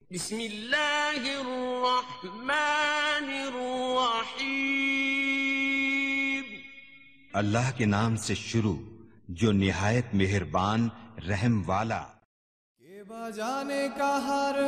بسم الله الرحمن الرحيم अल्लाह के नाम से शुरू जो निहायत मेहरबान रहम वाला। के बाजाने काहार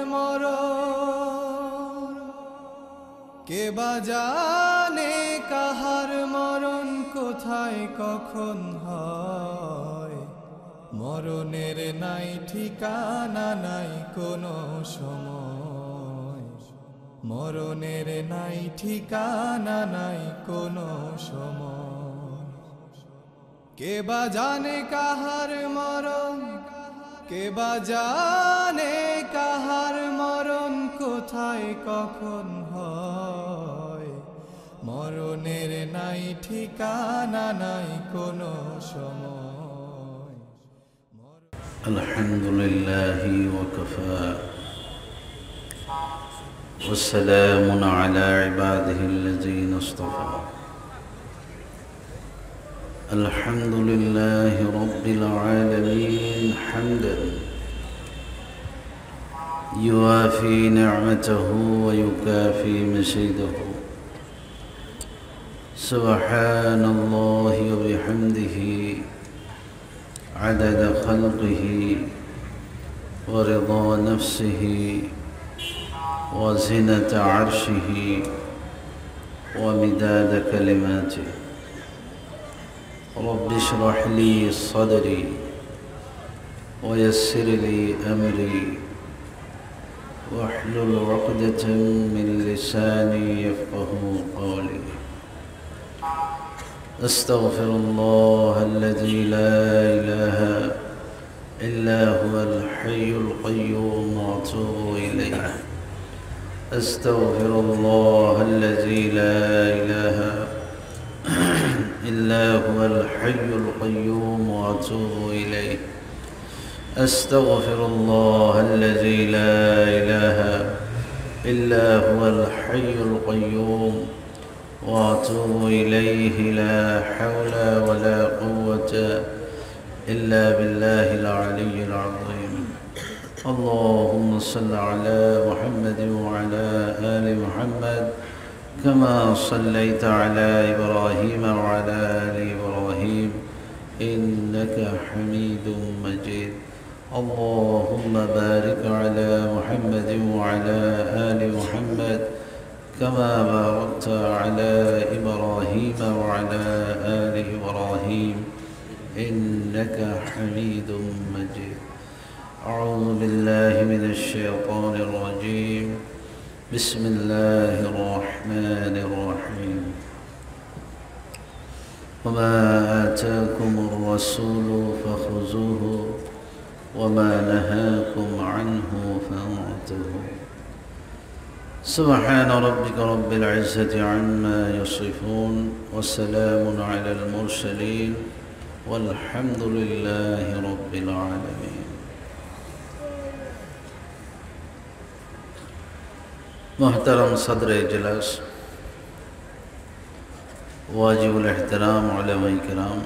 मरण, के बाजाने काहार मरण कोथाय कखन हय, मरণের নাই ঠিকানা নাই কোনো সময়, মরণের নাই ঠিকানা নাই কোনো সময়। কে বা জানে কাহার মরণ, কে বা জানে কাহার মরণ কোথায় কখন হয়, মরণের নাই ঠিকানা নাই কোনো সময়। الحمد لله وكفى والسلام على عباده الذين اصطفى. الحمد لله رب العالمين حمدا يوافي نعمته ويكافي مزيده. سبحان الله وبحمده عدد خلقه ورضا نفسه وزنة عرشه ومداد كلماته. رب اشرح لي صدري ويسر لي أمري واحلل عقدة من لساني يفقه قولي. أستغفر الله الذي لا إله إلا هو الحي القيوم وأتوب إليه. أستغفر الله الذي لا إله إلا هو الحي القيوم وأتوب إليه. أستغفر الله الذي لا إله إلا هو الحي القيوم وأتوب إليه. لا حول ولا قوة إلا بالله العلي العظيم. اللهم صل على محمد وعلى آل محمد كما صليت على إبراهيم وعلى آل إبراهيم إنك حميد مجيد. اللهم بارك على محمد وعلى آل محمد كما باركت على إبراهيم وعلى آل إبراهيم إنك حميد مجيد. أعوذ بالله من الشيطان الرجيم. بسم الله الرحمن الرحيم. وما آتاكم الرسول فخذوه وما نهاكم عنه فانتهوا. سبحان ربك رب العزة عما يصفون وسلام على المرسلين والحمد لله رب العالمين. محترم صدر اجلاس واجب الاحترام علماء کرام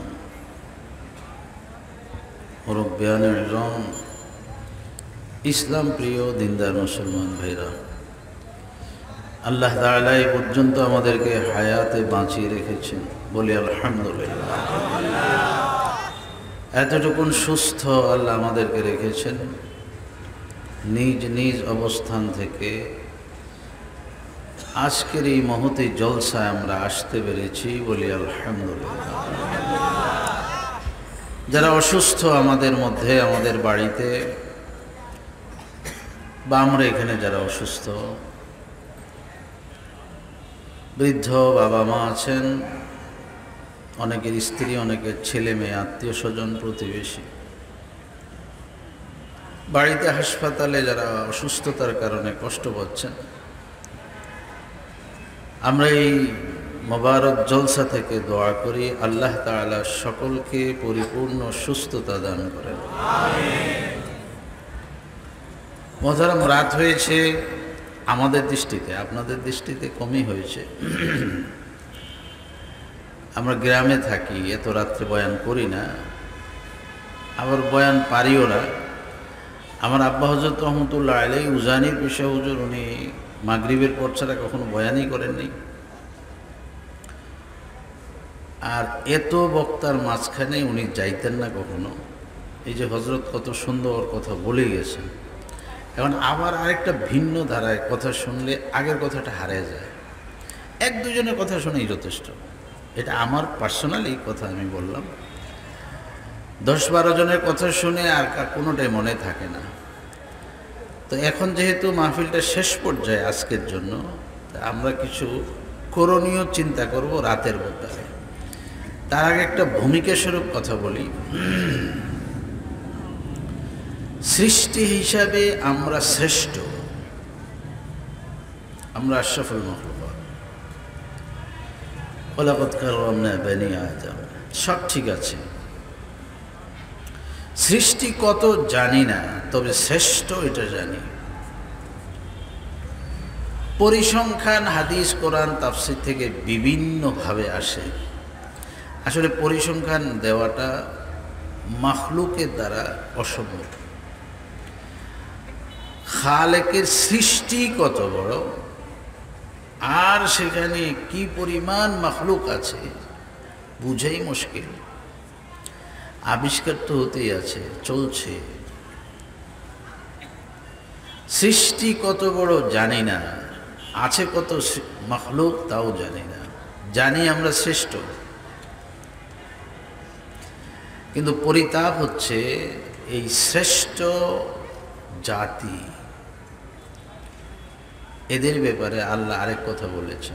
মুরব্বিয়ান ইজম ইসলাম প্রিয় দিনদার মুসলমান ভাইরা, আল্লাহ তাআলা এই পর্যন্ত আমাদেরকে হায়াতে বাঁচিয়ে রেখেছেন, বলি আলহামদুলিল্লাহ। এতটুকুন সুস্থ আল্লাহ আমাদেরকে রেখেছেন, নিজ নিজ অবস্থান থেকে আজকের এই মহতি জলসায় আমরা আসতে পেরেছি, বলি আলহামদুলিল্লাহ। যারা অসুস্থ আমাদের মধ্যে, আমাদের বাড়িতে বা আমরা এখানে যারা অসুস্থ, বৃদ্ধ বাবা মা আছেন, অনেকের স্ত্রী, অনেকের ছেলে মেয়ে, আত্মীয় স্বজন, প্রতিবেশী, বাড়িতে হাসপাতালে যারা অসুস্থতার কারণে কষ্ট পাচ্ছেন, আমরা এই মোবারক জলসা থেকে দোয়া করি আল্লাহ তাআলা সকলকে পরিপূর্ণ সুস্থতা দান করেন। মোহতারাম, রাত হয়েছে আমাদের দৃষ্টিতে, আপনাদের দৃষ্টিতে কমই হয়েছে। আমরা গ্রামে থাকি, এত রাত্রে বয়ান করি না, আবার বয়ান পারিও না। আমার আব্বা হযরত রহমতুল্লাহ আলাইহি উজানির পেশা হুজুর, উনি মাগরিবের পর ছাড়া কখনো বয়ানই করেননি। আর এত বক্তার মাঝখানে উনি যাইতেন না কখনো। এই যে হজরত কত সুন্দর কথা বলে গেছেন, এখন আবার আরেকটা ভিন্ন ধারায় কথা শুনলে আগের কথাটা হারিয়ে যায়। এক দুজনের কথা শুনেই যথেষ্ট। এটা আমার পার্সোনালি কথা আমি বললাম। 10-12 জনের কথা শুনে আর কোনোটাই মনে থাকে না। তো এখন যেহেতু মাহফিলটা শেষ পর্যায়ে আজকের জন্য, আমরা কিছু করণীয় চিন্তা করব রাতের ব্যাপারে। তার আগে একটা ভূমিকা স্বরূপ কথা বলি। সৃষ্টি হিসাবে আমরা শ্রেষ্ঠ, আমরা আশরাফুল মাখলুকাত, ওয়ালাকাদ কাররামনা বানি আদম, সব ঠিক আছে। সৃষ্টি কত জানি না, তবে শ্রেষ্ঠ এটা জানি। পরিসংখ্যান হাদিস কোরআন তাফসীর থেকে বিভিন্নভাবে আসে। আসলে পরিসংখ্যান দেওয়াটা মাখলুকের দ্বারা অসম্ভব। খালেকের সৃষ্টি কত বড়, আর সেখানে কি পরিমাণ মাখলুক আছে বুঝাই মুশকিল। আবিষ্কার তো হতেই আছে, চলছে। সৃষ্টি কত বড় জানি না, আছে কত মাখলুক তাও জানি না। জানি আমরা শ্রেষ্ঠ, কিন্তু পরিতাপ হচ্ছে এই শ্রেষ্ঠ জাতি, এদের ব্যাপারে আল্লাহ আরেক কথা বলেছেন,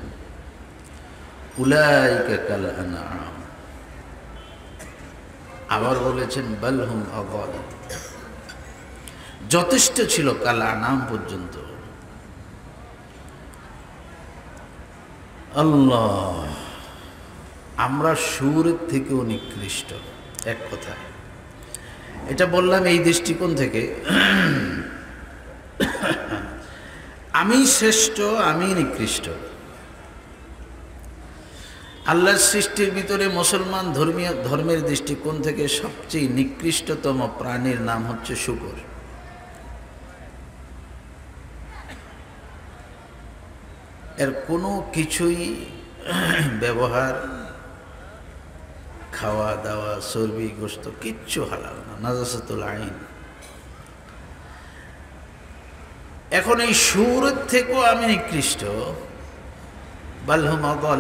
উলাইকা কাল আনআম। আবার বলেছেন বাল হুম আযাল, যথেষ্ট ছিল কাল আনআম পর্যন্ত। আল্লাহ, আমরা সুরের থেকেও নিকৃষ্ট, এক কথায়। এটা বললাম এই দৃষ্টিকোণ থেকে, আমি শ্রেষ্ঠ, আমি নিকৃষ্ট। আল্লাহর সৃষ্টির ভিতরে মুসলমান ধর্মের দৃষ্টিকোণ থেকে সবচেয়ে নিকৃষ্টতম প্রাণীর নাম হচ্ছে শূকর। এর কোনো কিছুই ব্যবহার, খাওয়া দাওয়া, চর্বি গোশত কিচ্ছু হালাল না, নাজাসাতুল আইন। এখন এই সুরের থেকেও আমি নিকৃষ্ট, বাল হুম আযাল,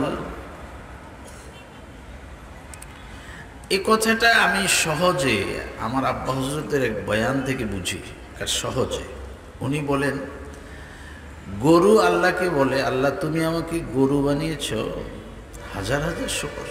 এই কথাটা আমি সহজে আমার আব্বা হুজুরদের এক বয়ান থেকে বুঝি। আর সহজে উনি বলেন, গরু আল্লাহকে বলে, আল্লাহ তুমি আমাকে গরু বানিয়েছ, হাজার হাজার শুকর।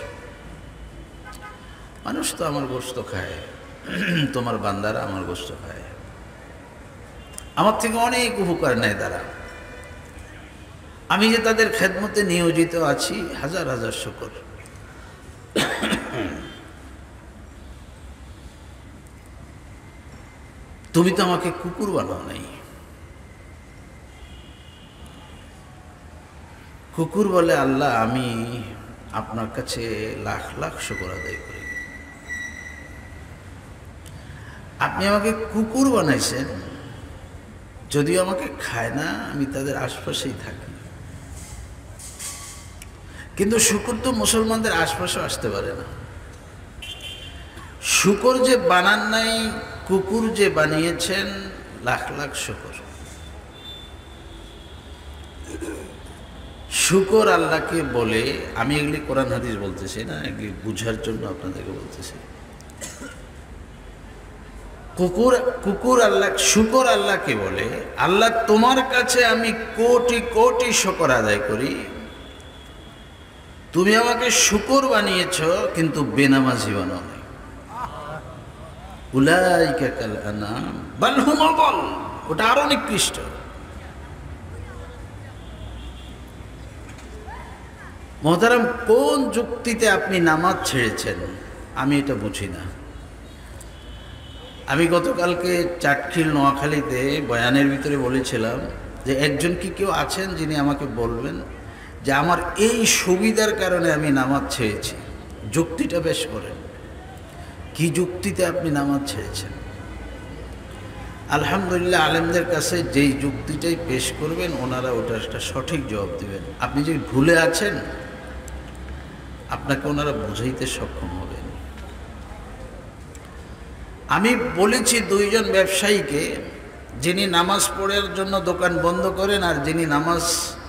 মানুষ তো আমার গোশত খায়, তোমার বান্দারা আমার গোশত খায়, আমার থেকে অনেক উপকার নেয় তারা, আমি যে তাদের খেদমতে নিয়োজিত আছি, হাজার হাজার শুকর। তুমি তো আমাকে কুকুর বানাও নাই। কুকুর বলে, আল্লাহ আমি আপনার কাছে লাখ লাখ শুকর আদায় করি, আপনি আমাকে কুকুর বানাইছেন, যদিও আমাকে খায় না, আমি তাদের আশপাশেই থাকি। কিন্তু শুকর তো মুসলমানদের আশপাশেও আসতে পারে না। শুকর যে বানান নাই, কুকুর যে বানিয়েছেন, লাখ লাখ শুকর। শুকর আল্লাহকে বলে, আমি এগুলি কোরআন হাদিস বলতেছি না, এগুলি বুঝার জন্য আপনাদেরকে বলতেছি। কুকুর আল্লাহ, শুকর আল্লাহকে বলে, আল্লাহ তোমার কাছে আমি কোটি কোটি শুকর আদায় করি, তুমি আমাকে শুকর বানিয়েছ কিন্তু বেনামাজি বানাও নাই। উলাইকা কাল আনআম বাল হুম আযাল, ওটা আরো নিকৃষ্ট। মোহতারাম, কোন যুক্তিতে আপনি নামাজ ছেড়েছেন আমি এটা বুঝি না। আমি গতকালকে চাটখিল নোয়াখালীতে বয়ানের ভিতরে বলেছিলাম যে একজন কি কেউ আছেন যিনি আমাকে বলবেন যে আমার এই সুবিধার কারণে আমি নামাজ ছেড়েছি। যুক্তিটা বেশ করেন, কি যুক্তিতে আপনি নামাজ ছেড়েছেন? আলহামদুলিল্লাহ, আলেমদের কাছে যেই যুক্তিটাই পেশ করবেন ওনারা ওটার একটা সঠিক জবাব দেবেন। আপনি যে ভুলে আছেন আপনাকে ওনারা বুঝাইতে সক্ষম হবেন। আমি বলেছি দুইজন ব্যবসায়ীকে, যিনি নামাজ পড়ার জন্য দোকান বন্ধ করেন আর যিনি নামাজ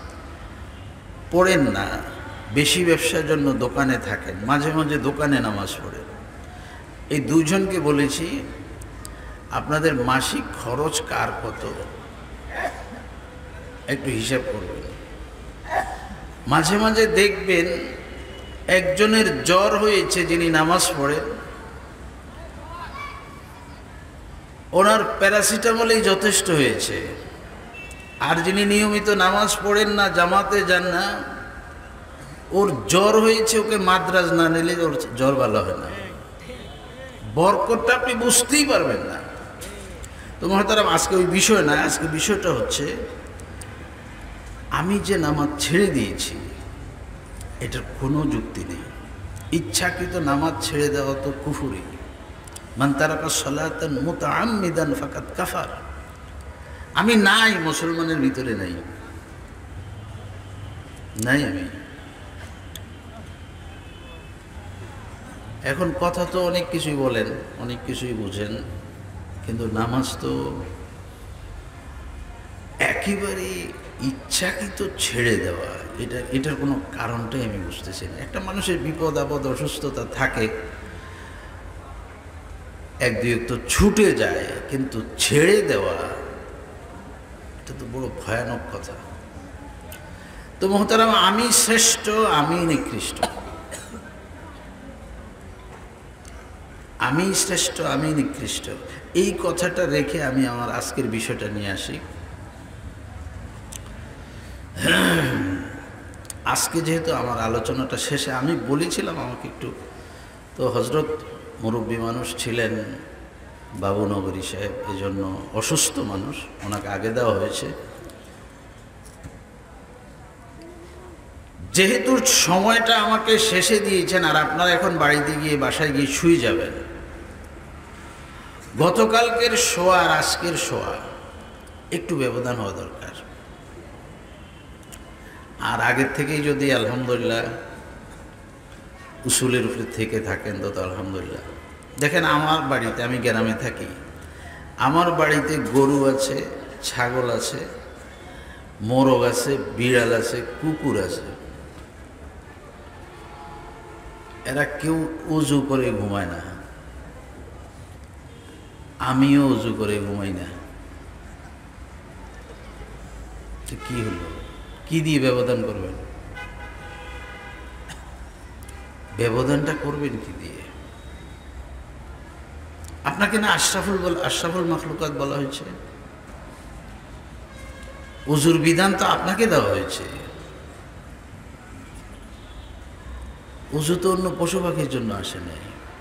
পড়েন না, বেশি ব্যবসার জন্য দোকানে থাকেন, মাঝে মাঝে দোকানে নামাজ পড়েন, এই দুইজনকে বলেছি আপনাদের মাসিক খরচ কার কত একটু হিসাব করবেন। মাঝে মাঝে দেখবেন একজনের জ্বর হয়েছে যিনি নামাজ পড়েন, ওনার প্যারাসিটামলেই যথেষ্ট হয়েছে, আর যিনি নিয়মিত নামাজ পড়েন না, জামাতে যান না, ওর জ্বর হয়েছে, ওকে মাদ্রাজ না নিলে ওর জ্বর ভালো হয় না। বরকতটা আপনি বুঝতেই পারবেন না। তো মহতারাম, আজকে ওই বিষয় না, আজকে বিষয়টা হচ্ছে আমি যে নামাজ ছেড়ে দিয়েছি এটার কোনো যুক্তি নেই। ইচ্ছাকৃত নামাজ ছেড়ে দেওয়া তো কুফুরি। মান তারাকা সালাতান মুতাআম্মিদান ফাকাদ কাফার। আমি নাই, মুসলমানের ভিতরে নাই, আমি। এখন কথা তো অনেক কিছুই বলেন, অনেক কিছুই বুঝেন, কিন্তু নামাজ তো একেবারে ইচ্ছাকৃত ছেড়ে দেওয়া, এটার কোনো কারণটাই আমি বুঝতেছি না। একটা মানুষের বিপদ আপদ অসুস্থতা থাকে, এক দুই তো ছুটে যায়, কিন্তু ছেড়ে দেওয়া এটা তো বড় ভয়ানক কথা। তো মহতারাম, আমি শ্রেষ্ঠ, আমি নিকৃষ্ট, আমি শ্রেষ্ঠ, আমি নিকৃষ্ট, এই কথাটা রেখে আমি আমার আজকের বিষয়টা নিয়ে আসি। আজকে যেহেতু আমার আলোচনাটা শেষে আমি বলেছিলাম আমাকে একটু, তো হজরত মুরব্বী মানুষ ছিলেন বাবুনগরী সাহেব, এজন্য অসুস্থ মানুষ, ওনাকে আগে দেওয়া হয়েছে। যেহেতু সময়টা আমাকে শেষে দিয়েছেন আর আপনারা এখন বাড়িতে গিয়ে বাসায় গিয়ে শুয়ে যাবেন, গতকালকের শোয়া আর আজকের শোয়া একটু ব্যবধান হওয়া দরকার। আর আগের থেকেই যদি আলহামদুলিল্লাহ উসুলের উপরে থেকে থাকেন তো আলহামদুলিল্লাহ। দেখেন, আমার বাড়িতে, আমি গ্রামে থাকি, আমার বাড়িতে গরু আছে, ছাগল আছে, মোরগ আছে, বিড়াল আছে, কুকুর আছে। এরা কেউ উজু করে ঘুমায় না, আমিও উজু করে ঘুমাই না। কি হলো? কি দিয়ে ব্যবধান করবেন? ব্যবধানটা করবেন কি দিয়ে? আপনাকে না আশরাফুল মাখলুকাত বলা হয়েছে? উজুর বিধান তো আপনাকে দেওয়া হয়েছে। উজু তো অন্য পশু পাখির জন্য আসে নাই।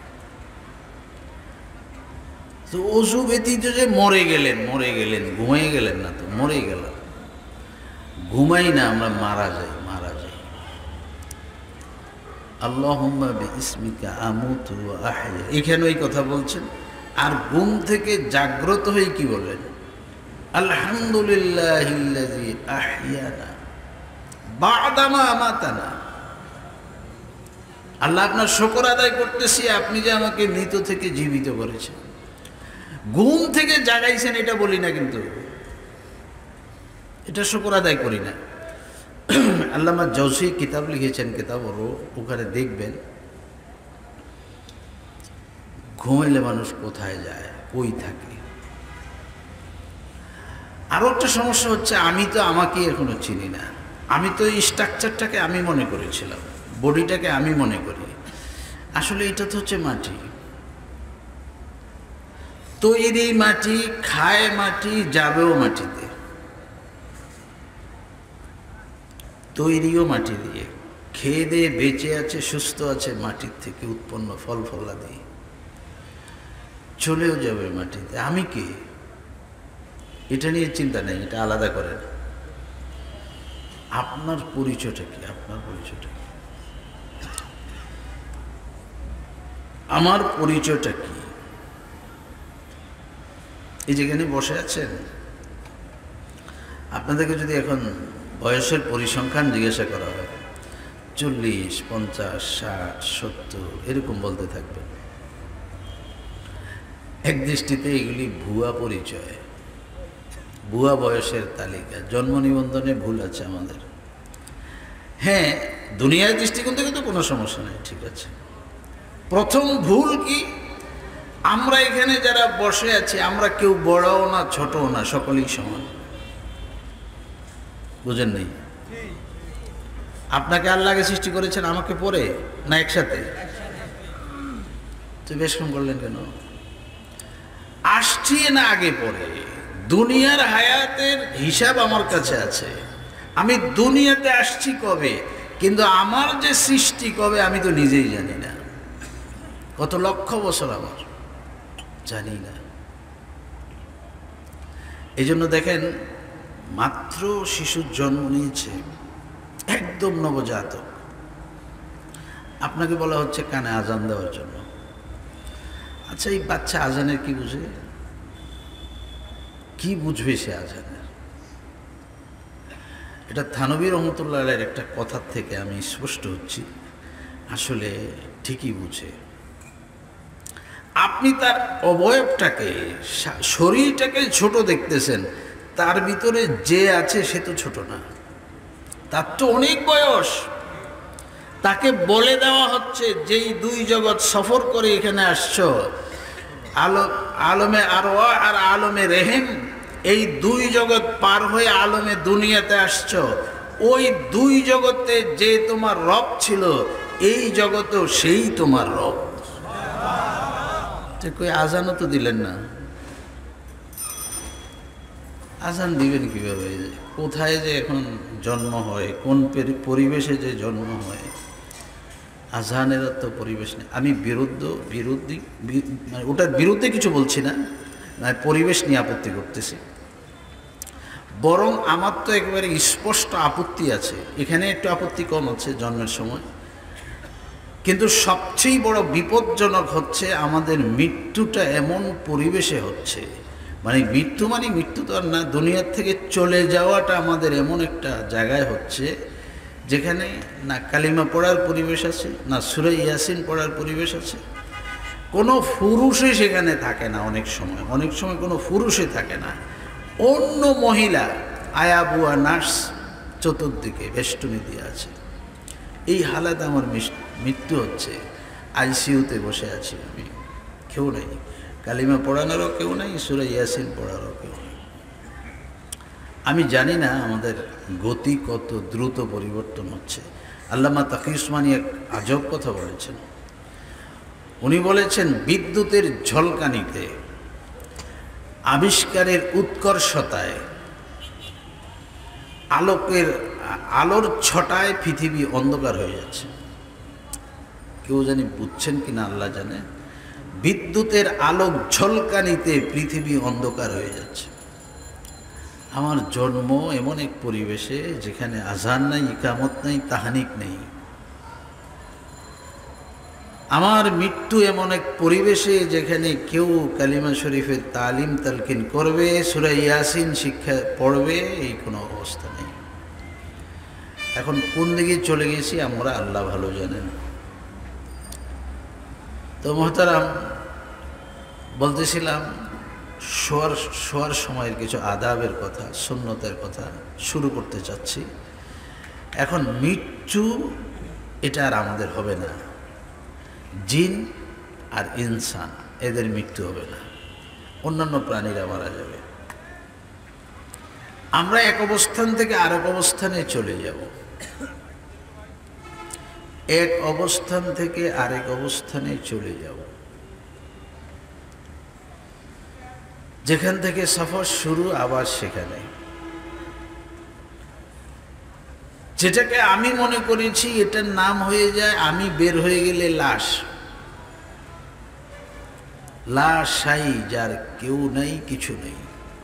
তো উজু ব্যতীত যে মরে গেলেন, ঘুমাই গেলেন না, তো মরে গেলাম। ঘুমাই না, আমরা মারা যাই। আল্লাহুম্মা বিইসমিকা আমুতু ওয়া আহয়া, এখানে ওই কথা বলছেন। আর ঘুম থেকে জাগ্রত হয়ে কি বলেন? আলহামদুলিল্লাহিল্লাযী আহইয়ানা বা'দা মা আমাতানা। আল্লাহ, আপনার শুকর আদায় করতেছি, আপনি যে আমাকে মৃত থেকে জীবিত করেছেন, ঘুম থেকে জাগাইছেন, এটা বলি না, কিন্তু এটা শুকর আদায় করি না। আল্লামা জৌসি কিতাব লিখেছেন, কিতাব ওখানে দেখবেন ঘুমাইলে মানুষ কোথায় যায়, কই থাকে। আরও একটা সমস্যা হচ্ছে, আমি তো আমাকে এখনো চিনি না। আমি তো এই স্ট্রাকচারটাকে আমি মনে করেছিলাম, বডিটাকে আমি মনে করি, আসলে এটা তো হচ্ছে মাটি, তৈরি মাটি, খায় মাটি, যাবেও মাটিতে, তৈরিও মাটি দিয়ে, খেয়ে দিয়ে বেঁচে আছে, সুস্থ আছে, মাটির থেকে উৎপন্ন ফল ফলাদি, চলেও যাবে মাটিতে। আমি কে? এটা নিয়ে চিন্তা নেই, এটা আলাদা করেন। আপনার পরিচয়টা কি? আপনার পরিচয়টা কি? আমার পরিচয়টা কি? এই যেখানে বসে আছেন, আপনাদেরকে যদি এখন বয়সের পরিসংখ্যান জিজ্ঞাসা করা হয়, 40, 50, 60, 70 এরকম বলতে থাকবে। এক দৃষ্টিতে এগুলি ভুয়া পরিচয়, ভুয়া বয়সের তালিকা। জন্ম নিবন্ধনে ভুল আছে আমাদের। হ্যাঁ, দুনিয়ার দৃষ্টিকোণ থেকে তো কোনো সমস্যা নেই, ঠিক আছে। প্রথম ভুল কি, আমরা এখানে যারা বসে আছি আমরা কেউ বড়ও না ছোটও না, সকলেই সমান। বুঝেন নেই? আপনাকে আল্লাহ আগে সৃষ্টি করেছেন, আমাকে পরে না একসাথে? তো বেশ কম করলেন কেন? আসছি না আগে পরে? দুনিয়ার হায়াতের হিসাব আমার কাছে আছে। আমি দুনিয়াতে আসছি কবে, কিন্তু আমার যে সৃষ্টি কবে আমি তো নিজেই জানি না। কত লক্ষ বছর আমার জানি না। এই জন্য দেখেন, মাত্র শিশুর জন্ম নিয়েছে, একদম নবজাতক, আপনাকে বলা হচ্ছে কানে আজান দেওয়ার জন্য। আচ্ছা, এই বাচ্চা আজানের কি বুঝে? কি বুঝবে সে আজানের? এটা থানভী রহমতুল্লাহ আলাইহির একটা কথার থেকে আমি স্পষ্ট হচ্ছি, আসলে ঠিকই বুঝে। আপনি তার অবয়বটাকে, শরীরটাকে ছোট দেখতেছেন, তার ভিতরে যে আছে সে তো ছোট না, তার তো অনেক বয়স। তাকে বলে দেওয়া হচ্ছে যেই দুই জগৎ সফর করে এখানে আসছো, আলমে আরওয়া আর আলমে রেহেম, এই দুই জগৎ পার হয়ে আলমে দুনিয়াতে আসছো। ওই দুই জগতে যে তোমার রব ছিল, এই জগতেও সেই তোমার রব। কই আজানও তো দিলেন না। আজান দিবেন কিভাবে? কোথায় যে এখন জন্ম হয়, কোন পরিবেশে যে জন্ম হয়, আজানের তো পরিবেশ নেই। আমি বিরোধী মানে ওটার বিরুদ্ধে কিছু বলছি না, পরিবেশ নিয়ে আপত্তি করতেছি। বরং আমার তো একেবারে স্পষ্ট আপত্তি আছে। এখানে একটু আপত্তি কম আছে জন্মের সময়, কিন্তু সবচেয়ে বড় বিপজ্জনক হচ্ছে আমাদের মৃত্যুটা এমন পরিবেশে হচ্ছে। মানে মৃত্যু তো আর না, দুনিয়ার থেকে চলে যাওয়াটা আমাদের এমন একটা জায়গায় হচ্ছে যেখানে না কালিমা পড়ার পরিবেশ আছে, না সূরা ইয়াসিন পড়ার পরিবেশ আছে। কোনো পুরুষই সেখানে থাকে না। অনেক সময় কোনো পুরুষই থাকে না। অন্য মহিলা আয়াবুয়া নার্স চতুর্দিকে বেষ্টনী দিয়ে আছে। এই হালাতে আমার মৃত্যু হচ্ছে। আইসিইউতে বসে আছি আমি, কেউ নেই, কালিমা পড়ানোরও কেউ নেই, সূরা ইয়াসিন পড়ারও কেউ নেই। আমি জানি না আমাদের গতি কত দ্রুত পরিবর্তন হচ্ছে। আল্লামা তাকি উসমানী এক আজব কথা বলেছেন। উনি বলেছেন, বিদ্যুতের ঝলকানিতে, আবিষ্কারের উৎকর্ষতায়, আলোর ছটায় পৃথিবী অন্ধকার হয়ে যাচ্ছে। কেউ জানি বুঝছেন কিনা আল্লাহ জানে। বিদ্যুতের আলোক ঝলকানিতে পৃথিবী অন্ধকার হয়ে যাচ্ছে। আমার জন্ম এমন এক পরিবেশে যেখানে আজান নাই, ইকামত নাই, তাহানিক নেই। আমার মৃত্যু এমন এক পরিবেশে যেখানে কেউ কালিমা শরীফের তালিম তালকিন করবে, সূরা ইয়াসিন শিক্ষা পড়বে, এই কোনো অবস্থা নেই। এখন কোন দিকে চলে গেছি আমরা আল্লাহ ভালো জানেন। তো মোহতারাম, বলতেছিলাম শোয়ার সময়ের কিছু আদাবের কথা, সুন্নতের কথা শুরু করতে চাচ্ছি। এখন মৃত্যু এটা আর আমাদের হবে না। জিন আর ইনসান এদের মৃত্যু হবে না, অন্যান্য প্রাণীরা মারা যাবে। আমরা এক অবস্থান থেকে আরেক অবস্থানে চলে যাব। এক অবস্থান থেকে আরেক অবস্থানে চলে যাব। যেখান থেকে সফর শুরু আবার সেখানে। যেটাকে আমি মনে করেছি এটার নাম হয়ে যায়, আমি বের হয়ে গেলে লাশ। লাশাই, যার কেউ নেই, কিছু নেই।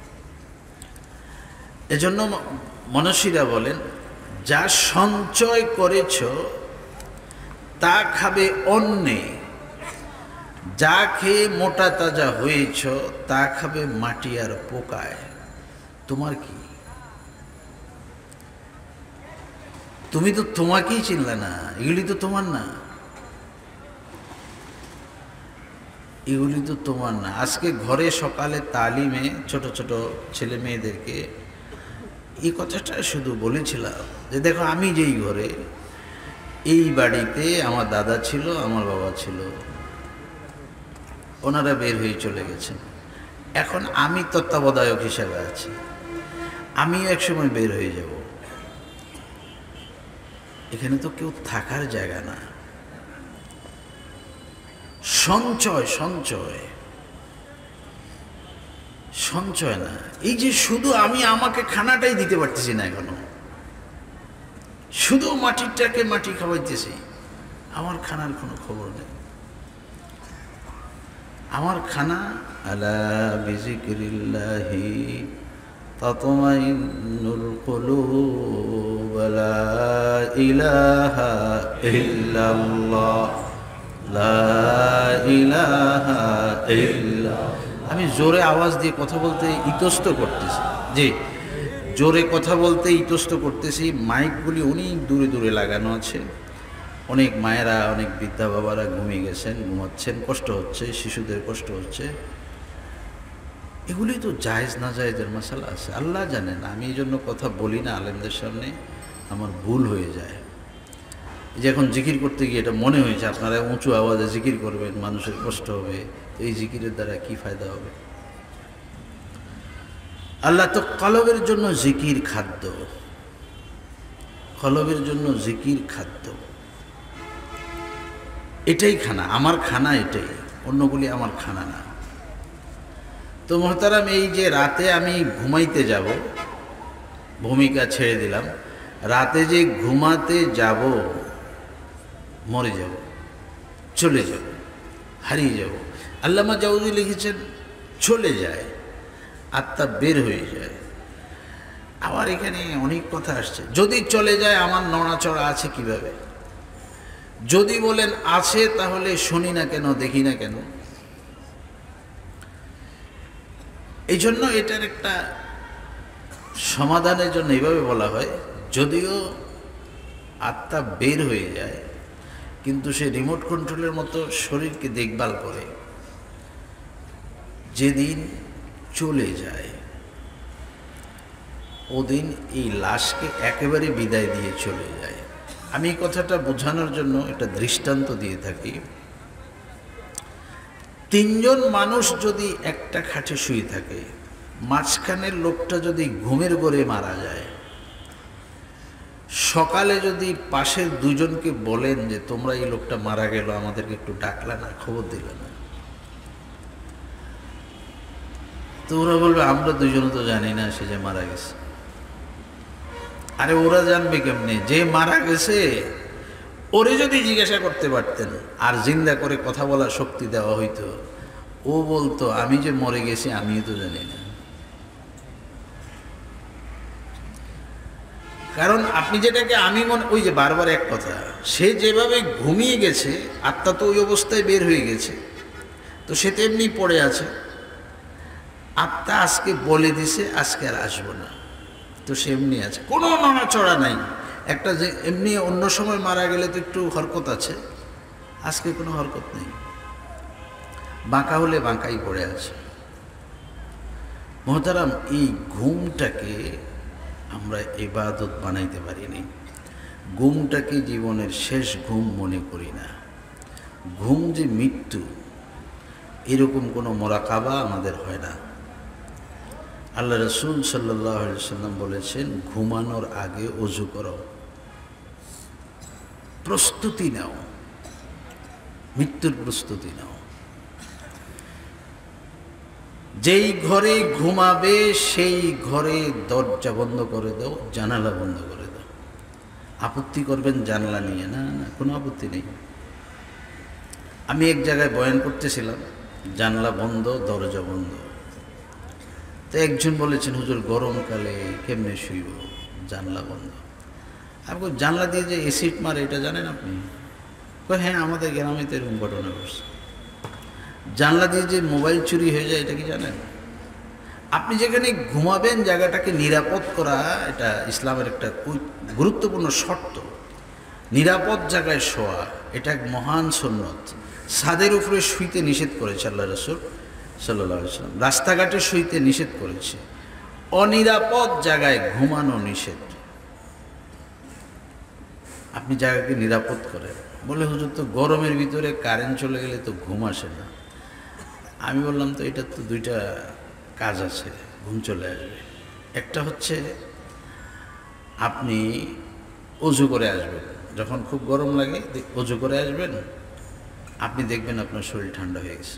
এজন্য মনীষীরা বলেন, যা সঞ্চয় করেছ তা খাবে অন্যে, যা খেয়ে মোটা তাজা হয়েছ তা খাবে মাটি আর পোকায়, তোমার কি? তুমি তো তোমাকেই চিনলে না, এগুলি তো তোমার না, এগুলি তো তোমার না। আজকে ঘরে সকালে তালিমে ছোট ছোট ছেলে মেয়েদেরকে এই কথাটা শুধু বলেছিলাম যে দেখো, আমি যেই ঘরে, এই বাড়িতে আমার দাদা ছিল, আমার বাবা ছিল, ওনারা বের হয়ে চলে গেছেন, এখন আমি তত্ত্বাবধায়ক হিসাবে আছি, আমিও একসময় বের হয়ে যাব। এখানে তো কেউ থাকার জায়গা না। সঞ্চয় সঞ্চয় সঞ্চয় না। এই যে শুধু আমি আমাকে খানাটাই দিতে পারতেছি না এখনো, শুধু মাটিটাকে মাটি খাওয়াইতেছি, আমার খানার কোনো খবর নেই। আমার খানা আলা বিজিক্রিল্লাহি তাতমাইন্নুল কুলুব, লা ইলাহা ইল্লাল্লাহ, লা ইলাহা ইল্লাল্লাহ। আমি জোরে আওয়াজ দিয়ে কথা বলতে ইতস্ত করতেছি, জি, জোরে কথা বলতে ইতস্ত করতেছি। মাইকগুলি অনেক দূরে দূরে লাগানো আছে, অনেক মায়েরা, অনেক বৃদ্ধা বাবারা ঘুমিয়ে গেছেন, ঘুমাচ্ছেন, কষ্ট হচ্ছে, শিশুদের কষ্ট হচ্ছে। এগুলি তো জায়েজ না জায়েজের মাসালা আছে, আল্লাহ জানেন। আমি এই জন্য কথা বলি না আলেমদের সামনে, আমার ভুল হয়ে যায়। যে এখন জিকির করতে গিয়ে এটা মনে হয়েছে আপনারা উঁচু আওয়াজে জিকির করবেন, মানুষের কষ্ট হবে, এই জিকিরের দ্বারা কি ফায়দা হবে? আল্লাহ তো কলবের জন্য জিকির খাদ্য, কলবের জন্য জিকির খাদ্য, এটাই খানা, আমার খানা এটাই, অন্যগুলি আমার খানা না। তো মোহতারাম, এই যে রাতে আমি ঘুমাইতে যাব, ভূমিকা ছেড়ে দিলাম, রাতে যে ঘুমাতে যাব, মরে যাব, চলে যাব, হারিয়ে যাব। আল্লামা জাউদি লিখেছেন চলে যায়, আত্মা বের হয়ে যায়। আবার এখানে অনেক কথা আসছে, যদি চলে যায় আমার নড়াচড়া আছে কিভাবে? যদি বলেন আছে, তাহলে শুনি না কেন, দেখি না কেন? এই জন্য এটার একটা সমাধানের জন্য এইভাবে বলা হয়, যদিও আত্মা বের হয়ে যায়, কিন্তু সে রিমোট কন্ট্রোলের মতো শরীরকে দেখভাল করে। যেদিন চলে যায় ওদিন এই লাশকে একেবারে বিদায় দিয়ে চলে যায়। আমি এই কথাটা বোঝানোর জন্য একটা দৃষ্টান্ত দিয়ে থাকি। তিনজন মানুষ যদি একটা খাটে শুয়ে থাকে, মাঝখানের লোকটা যদি ঘুমের ঘোরে মারা যায়, সকালে যদি পাশের দুজনকে বলেন যে তোমরা এই লোকটা মারা গেল, আমাদেরকে একটু ডাকলা না, খবর দিলে না, তো ওরা বলবে আমরা দুজনে তো জানি না সে যে মারা গেছে। আরে ওরা জানবে কেমনে? যে মারা গেছে ওরে যদি জিজ্ঞাসা করতে পারতেন আর জিন্দা করে কথা বলার শক্তি দেওয়া হইতো, ও বলতো আমি যে মরে গেছি আমিও তো জানি না। কারণ আপনি যেটাকে আমি মনে, ওই যে বারবার এক কথা, সে যেভাবে ঘুমিয়ে গেছে আত্মা তো ওই অবস্থায় বের হয়ে গেছে, তো সে তো এমনি পড়ে আছে। আত্মা আজকে বলে দিছে আজকে আর আসবো না, তো সে এমনি আছে, কোনো নড়াচড়া নাই। একটা যে এমনি অন্য সময় মারা গেলে তো একটু হরকত আছে, আজকে কোনো হরকত নেই, বাঁকা হলে বাঁকাই পড়ে আছে। মোহতারাম, এই ঘুমটাকে আমরা ইবাদত বানাইতে পারিনি, ঘুমটাকে জীবনের শেষ ঘুম মনে করি না। ঘুম যে মৃত্যু, এরকম কোনো মোরাকাবা আমাদের হয় না। আল্লাহ রসুল সাল্লাল্লাহু আলাইহি সাল্লাম বলেছেন, ঘুমানোর আগে ওযু করো, প্রস্তুতি নাও, মৃত্যুর প্রস্তুতি নাও। যেই ঘরে ঘুমাবে সেই ঘরে দরজা বন্ধ করে দাও, জানালা বন্ধ করে দাও। আপত্তি করবেন জানালা নিয়ে? না না, কোনো আপত্তি নেই। আমি এক জায়গায় বয়ান করতেছিলাম, জানলা বন্ধ, দরজা বন্ধ। তো একজন বলেছেন, হুজুর গরমকালে কেমনে শুইব, জানলা বন্ধ। আমি বলি, জানলা দিয়ে যে এসিড মারে এটা জানেন আপনি? হ্যাঁ, আমাদের গ্রামে তো এরকম ঘটনা ঘটছে। জানলা দিয়ে যে মোবাইল চুরি হয়ে যায় এটা কি জানেন? আপনি যেখানে ঘুমাবেন জায়গাটাকে নিরাপদ করা এটা ইসলামের একটা গুরুত্বপূর্ণ শর্ত। নিরাপদ জায়গায় শোয়া এটা এক মহান সুন্নত। ছাদের উপরে শুইতে নিষেধ করেছে আল্লাহ রাসূল সাল্লাল্লাহু আলাইহি ওয়াসাল্লাম, রাস্তাঘাটে শুইতে নিষেধ করেছে, অনিরাপদ জায়গায় ঘুমানো নিষেধ। আপনি জায়গাকে নিরাপদ করেন। বলে হুজুর তো গরমের ভিতরে কারেন্ট চলে গেলে তো ঘুম আসে না। আমি বললাম তো এটা তো দুইটা কাজ আছে, ঘুম চলে আসবে। একটা হচ্ছে আপনি অজু করে আসবেন, যখন খুব গরম লাগে অজু করে আসবেন, আপনি দেখবেন আপনার শরীর ঠান্ডা হয়ে গেছে।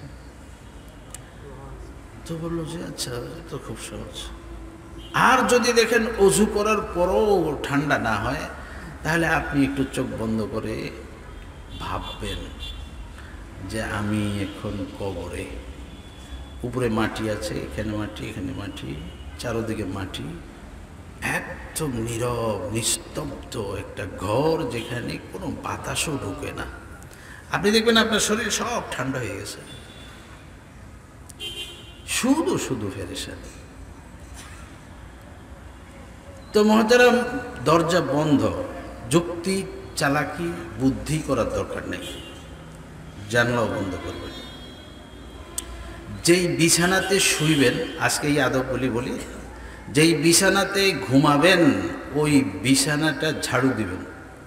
তো বললো যে আচ্ছা তো খুব সহজ। আর যদি দেখেন অজু করার পরও ঠান্ডা না হয়, তাহলে আপনি একটু চোখ বন্ধ করে ভাববেন যে আমি এখন কবরে, উপরে মাটি আছে, এখানে মাটি, এখানে মাটি, চারোদিকে মাটি, একদম নীরব নিস্তব্ধ একটা ঘর যেখানে কোনো বাতাসও ঢুকে না। আপনি দেখবেন আপনার শরীর সব ঠান্ডা হয়ে গেছে, শুধু শুধু ফেরেশান। তো মহতারাম, দরজা বন্ধ, যুক্তি চালাকি বুদ্ধি করার দরকার নেই, জানলাও বন্ধ করবেন। যেই বিছানাতে শুইবেন, আজকে এই আদবগুলি বলি, যেই বিছানাতে ঘুমাবেন ওই বিছানাটা ঝাড়ু দিবেন।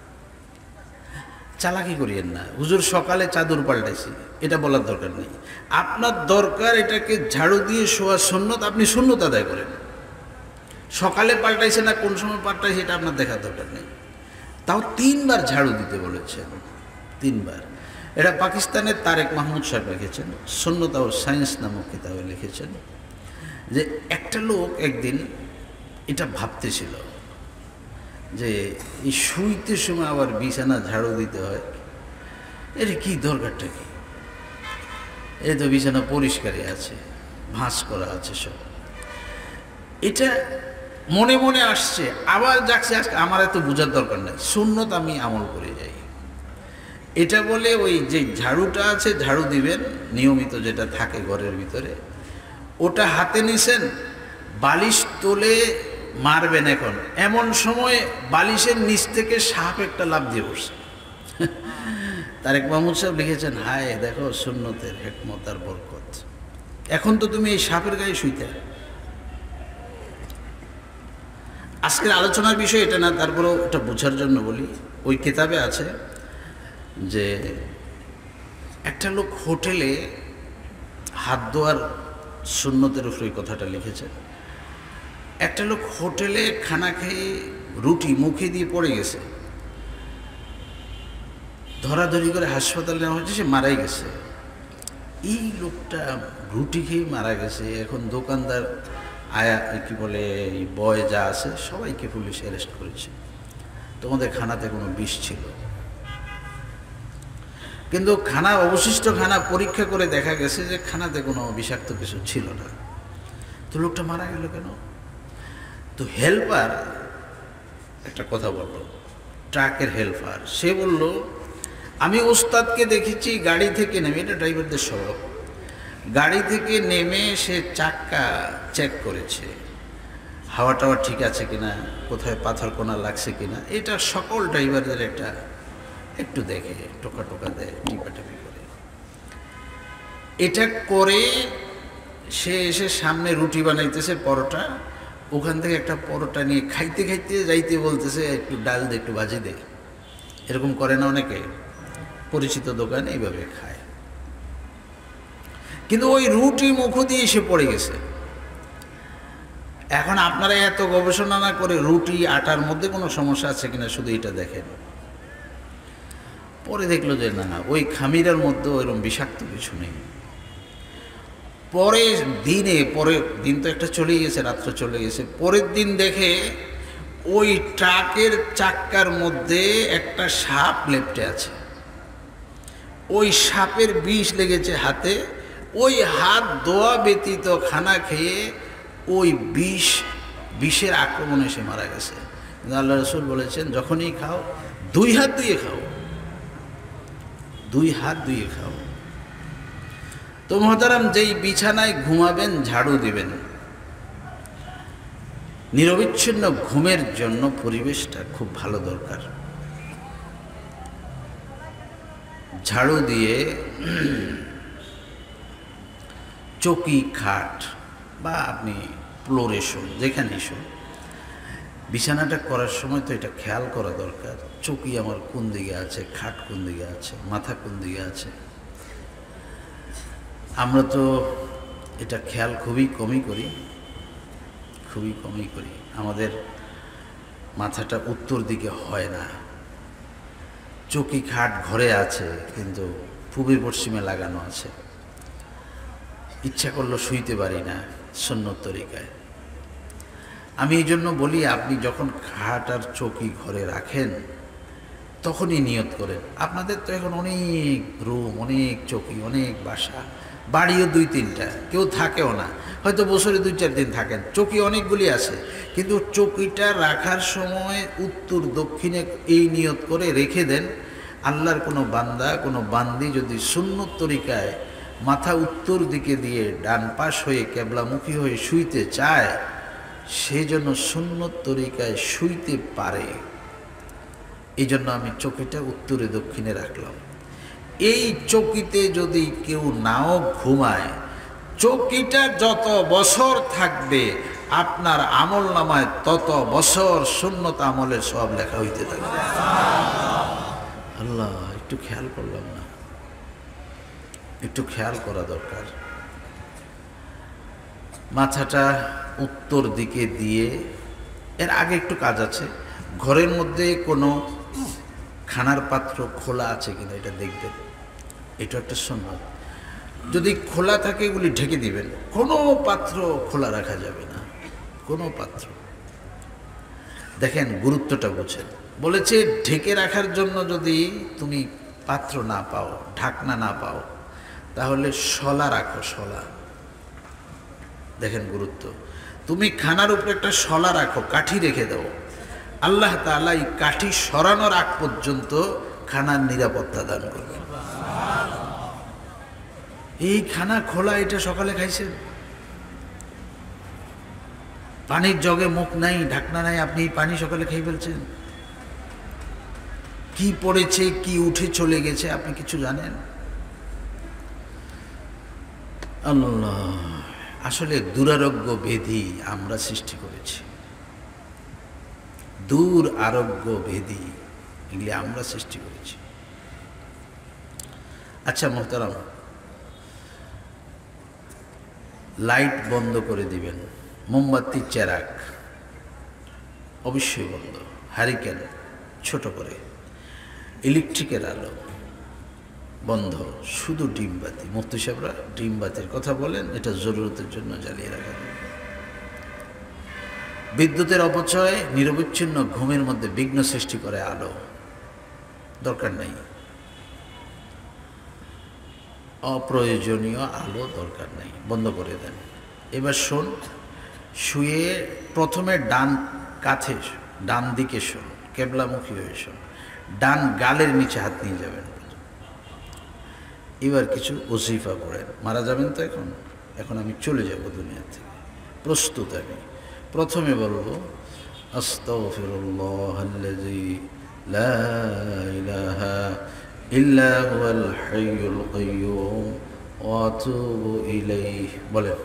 চালাকি করিয়েন না, হুজুর সকালে চাদর পাল্টাইছি, এটা বলার দরকার নেই। আপনার দরকার এটাকে ঝাড়ু দিয়ে শোয়া সুন্নত, আপনি সুন্নত আদায় করেন। সকালে পাল্টাইছে না কোন সময় পাল্টাইছে এটা আপনার দেখার দরকার নেই। তাও 3 বার ঝাড়ু দিতে বলেছেন, 3 বার। এটা পাকিস্তানের তারেক মাহমুদ সাহেব লিখেছেন, সুন্নত ও সায়েন্স নামক কিতাবে লিখেছেন যে একটা লোক একদিন এটা ভাবতেছিল যে এই শুইতে সময় আবার বিছানা ঝাড়ু দিতে হয়, এর কি দরকারটা কি? এই তো বিছানা পরিষ্কারই আছে, ভাঁজ করা আছে সব। এটা মনে মনে আসছে, আবার যাচ্ছে, আজকে আমার এত বোঝার দরকার নেই, সুন্নত আমি আমল করে যাই। এটা বলে ওই যে ঝাড়ুটা আছে, ঝাড়ু দিবেন নিয়মিত যেটা থাকে ঘরের ভিতরে, ওটা হাতে নিছেন, বালিশ তোলে মারবেন। এখন এমন সময় বালিশের নিচ থেকে সাপ একটা লাফ দিয়ে বসছে। তারেক মাহমুদ সাহেব লিখেছেন, হায় দেখো সুন্নতের হিকমত আর বরকত। এখন তো তুমি এই সাপের গায়ে শুইতে। আজকের আলোচনার বিষয় এটা না, তারপরেও এটা বোঝার জন্য বলি। ওই কিতাবে আছে যে একটা লোক হোটেলে হাত ধোয়ার সুন্নতের উপর এই কথাটা লিখেছে। একটা লোক হোটেলে খানা খেয়ে রুটি মুখে দিয়ে পড়ে গেছে, ধরাধরি করে হাসপাতালে নেওয়া হয়েছে, সে মারাই গেছে। এই লোকটা রুটি খেয়ে মারা গেছে। এখন দোকানদার আয়া কি বলে বয় যা আছে সবাইকে পুলিশ অ্যারেস্ট করেছে, তোমাদের খানাতে কোনো বিষ ছিল। কিন্তু খানা, অবশিষ্ট খানা পরীক্ষা করে দেখা গেছে যে খানাতে কোনো বিষাক্ত কিছু ছিল না। তো লোকটা মারা গেল কেন? তো হেল্পার একটা কথা বলল, ট্রাকের হেল্পার, সে বলল আমি ওস্তাদকে দেখেছি গাড়ি থেকে নেমে, এটা ড্রাইভারদের স্বভাব, গাড়ি থেকে নেমে সে চাক্কা চেক করেছে, হাওয়া টাওয়া ঠিক আছে কিনা, কোথায় পাথর কোনা লাগছে কিনা। এটা সকল ড্রাইভারদের একটা একটু দেখে, টোকা টোকা দেয়, টিপাটিপি করে। এটা করে সে এসে সামনে রুটি বানাইতেছে, পরোটা, ওখান থেকে একটা পরোটা নিয়ে খাইতে খাইতে যাইতে বলতেছে একটু ডাল দে, একটু ভাজি দে। এরকম করে না অনেকে, পরিচিত দোকানে এইভাবে খায়। কিন্তু ওই রুটি মুখ দিয়ে এসে পড়ে গেছে। এখন আপনারা এত গবেষণা না করে রুটি আটার মধ্যে কোনো সমস্যা আছে কিনা শুধু এটা দেখেন। পরে দেখলো যে না, ওই খামিরার মধ্যে ওইরকম বিষাক্ত কিছু নেই। পরের দিন তো একটা চলেই গেছে, রাত্র চলে গেছে, পরের দিন দেখে ওই ট্রাকের চাক্কার মধ্যে একটা সাপ লেপ্টে আছে। ওই সাপের বিষ লেগেছে হাতে, ওই হাত ধোয়া ব্যতীত খানা খেয়ে ওই বিষের আক্রমণে সে মারা গেছে। আল্লাহ রাসূল বলেছেন যখনই খাও 2 হাত ধুয়ে খাও, 2 হাত ধুয়ে খাও। তো মহতারাম, যেই বিছানায় ঘুমাবেন ঝাড়ু দিবেন। নিরবিচ্ছিন্ন ঘুমের জন্য পরিবেশটা খুব ভালো দরকার। ঝাড়ু দিয়ে চৌকি খাট বা আপনি ফ্লোরে শোন, যেখানে শোন, বিছানাটা করার সময় তো এটা খেয়াল করা দরকার, চৌকি আমার কোন দিকে আছে, খাট কোন দিকে আছে, মাথা কোন দিকে আছে। আমরা তো এটা খেয়াল খুবই কমই করি। আমাদের মাথাটা উত্তর দিকে হয় না। চৌকি খাট ঘরে আছে কিন্তু পূর্বে পশ্চিমে লাগানো আছে। ইচ্ছা করলো শুইতে পারি না সুন্নত তরিকায়। আমি এই জন্য বলি, আপনি যখন খাট আর চৌকি ঘরে রাখেন তখনই নিয়ত করেন। আপনাদের তো এখন অনেক রুম, অনেক চৌকি, অনেক বাসা, বাড়িও 2-3টা, কেউ থাকেও না, হয়তো বছরে 2-4 দিন থাকেন। চৌকি অনেকগুলি আছে, কিন্তু চৌকিটা রাখার সময় উত্তর দক্ষিণে এই নিয়ত করে রেখে দেন। আল্লাহর কোনো বান্দা, কোনো বান্দি যদি সুন্নত তরিকায় মাথা উত্তর দিকে দিয়ে ডান পাশ হয়ে কেবলামুখী হয়ে শুইতে চায়, সেই জন্য সুন্নত তরিকায় শুইতে পারে। এই জন্য আমি চৌকিটা উত্তরে দক্ষিণে রাখলাম। এই চৌকিতে যদি কেউ নাও ঘুমায়, চৌকিটা যত বছর থাকবে আপনার আমল নামায় তত বছর সুন্নত আমলের সব লেখা হইতে থাকবে। আল্লাহ, একটু খেয়াল করলাম না, একটু খেয়াল করা দরকার। মাথাটা উত্তর দিকে দিয়ে, এর আগে একটু কাজ আছে। ঘরের মধ্যে কোনো খানার পাত্র খোলা আছে কিনা এটা দেখবেন, এটা একটা সুন্নত। যদি খোলা থাকে এগুলি ঢেকে দিবেন। কোনো পাত্র খোলা রাখা যাবে না, কোনো পাত্র। দেখেন, গুরুত্বটা বুঝেন। বলেছে ঢেকে রাখার জন্য যদি তুমি পাত্র না পাও, ঢাকনা না পাও, তাহলে শলা রাখো, শলা। দেখেন গুরুত্ব। তুমি খানার উপরে একটা শলা রাখো, কাঠি রেখে দাও, আল্লাহ তাআলা এই কাঠি সরানোর আগ পর্যন্ত খানার নিরাপত্তা দান করবেন। এই খানা খোলা, এটা সকালে খাইছেন, পানির জগে মুখ নাই, ঢাকনা নাই, আপনি পানি সকালে খেয়ে ফেলছেন। কি পড়েছে, কি উঠে চলে গেছে, আপনি কিছু জানেন? আল্লাহ, আসলে দুরারোগ্য ব্যাধি আমরা সৃষ্টি করেছি। দূর আরোগ্য ব্যাধি এগুলি আমরা সৃষ্টি করেছি। আচ্ছা মোহতারাম, লাইট বন্ধ করে দিবেন। মোমবাতি, চেরাক অবশ্যই বন্ধ, হারিকেন ছোট করে, ইলেকট্রিকের আলো বন্ধ, শুধু ডিমবাতি। মুফতি সাহেবরা ডিমবাতির কথা বলেন, এটা জরুরতের জন্য জ্বালিয়ে রাখা। বিদ্যুতের অপচয় নিরবিচ্ছিন্ন ঘুমের মধ্যে বিঘ্ন সৃষ্টি করে। আলো দরকার নেই, অপ্রয়োজনীয় আলো দরকার নেই, বন্ধ করে দেন। এবার শোন, শুয়ে প্রথমে ডান কাঁধে, ডান দিকে শোন, কেবলামুখী হয়ে শোন, ডান গালের নিচে হাত নিয়ে যাবেন। এবার কিছু ওজিফা পড়েন। মারা যাবেন তো এখন আমি চলে যাব দুনিয়া থেকে, প্রস্তুত। আমি প্রথমে বলবো আস্তাগফিরুল্লাহাল্লাযী লা ইলাহা ইল্লা হুয়াল হাইয়ুল কাইয়্যুম ওয়া আতুবু ইলাইহি। বলেন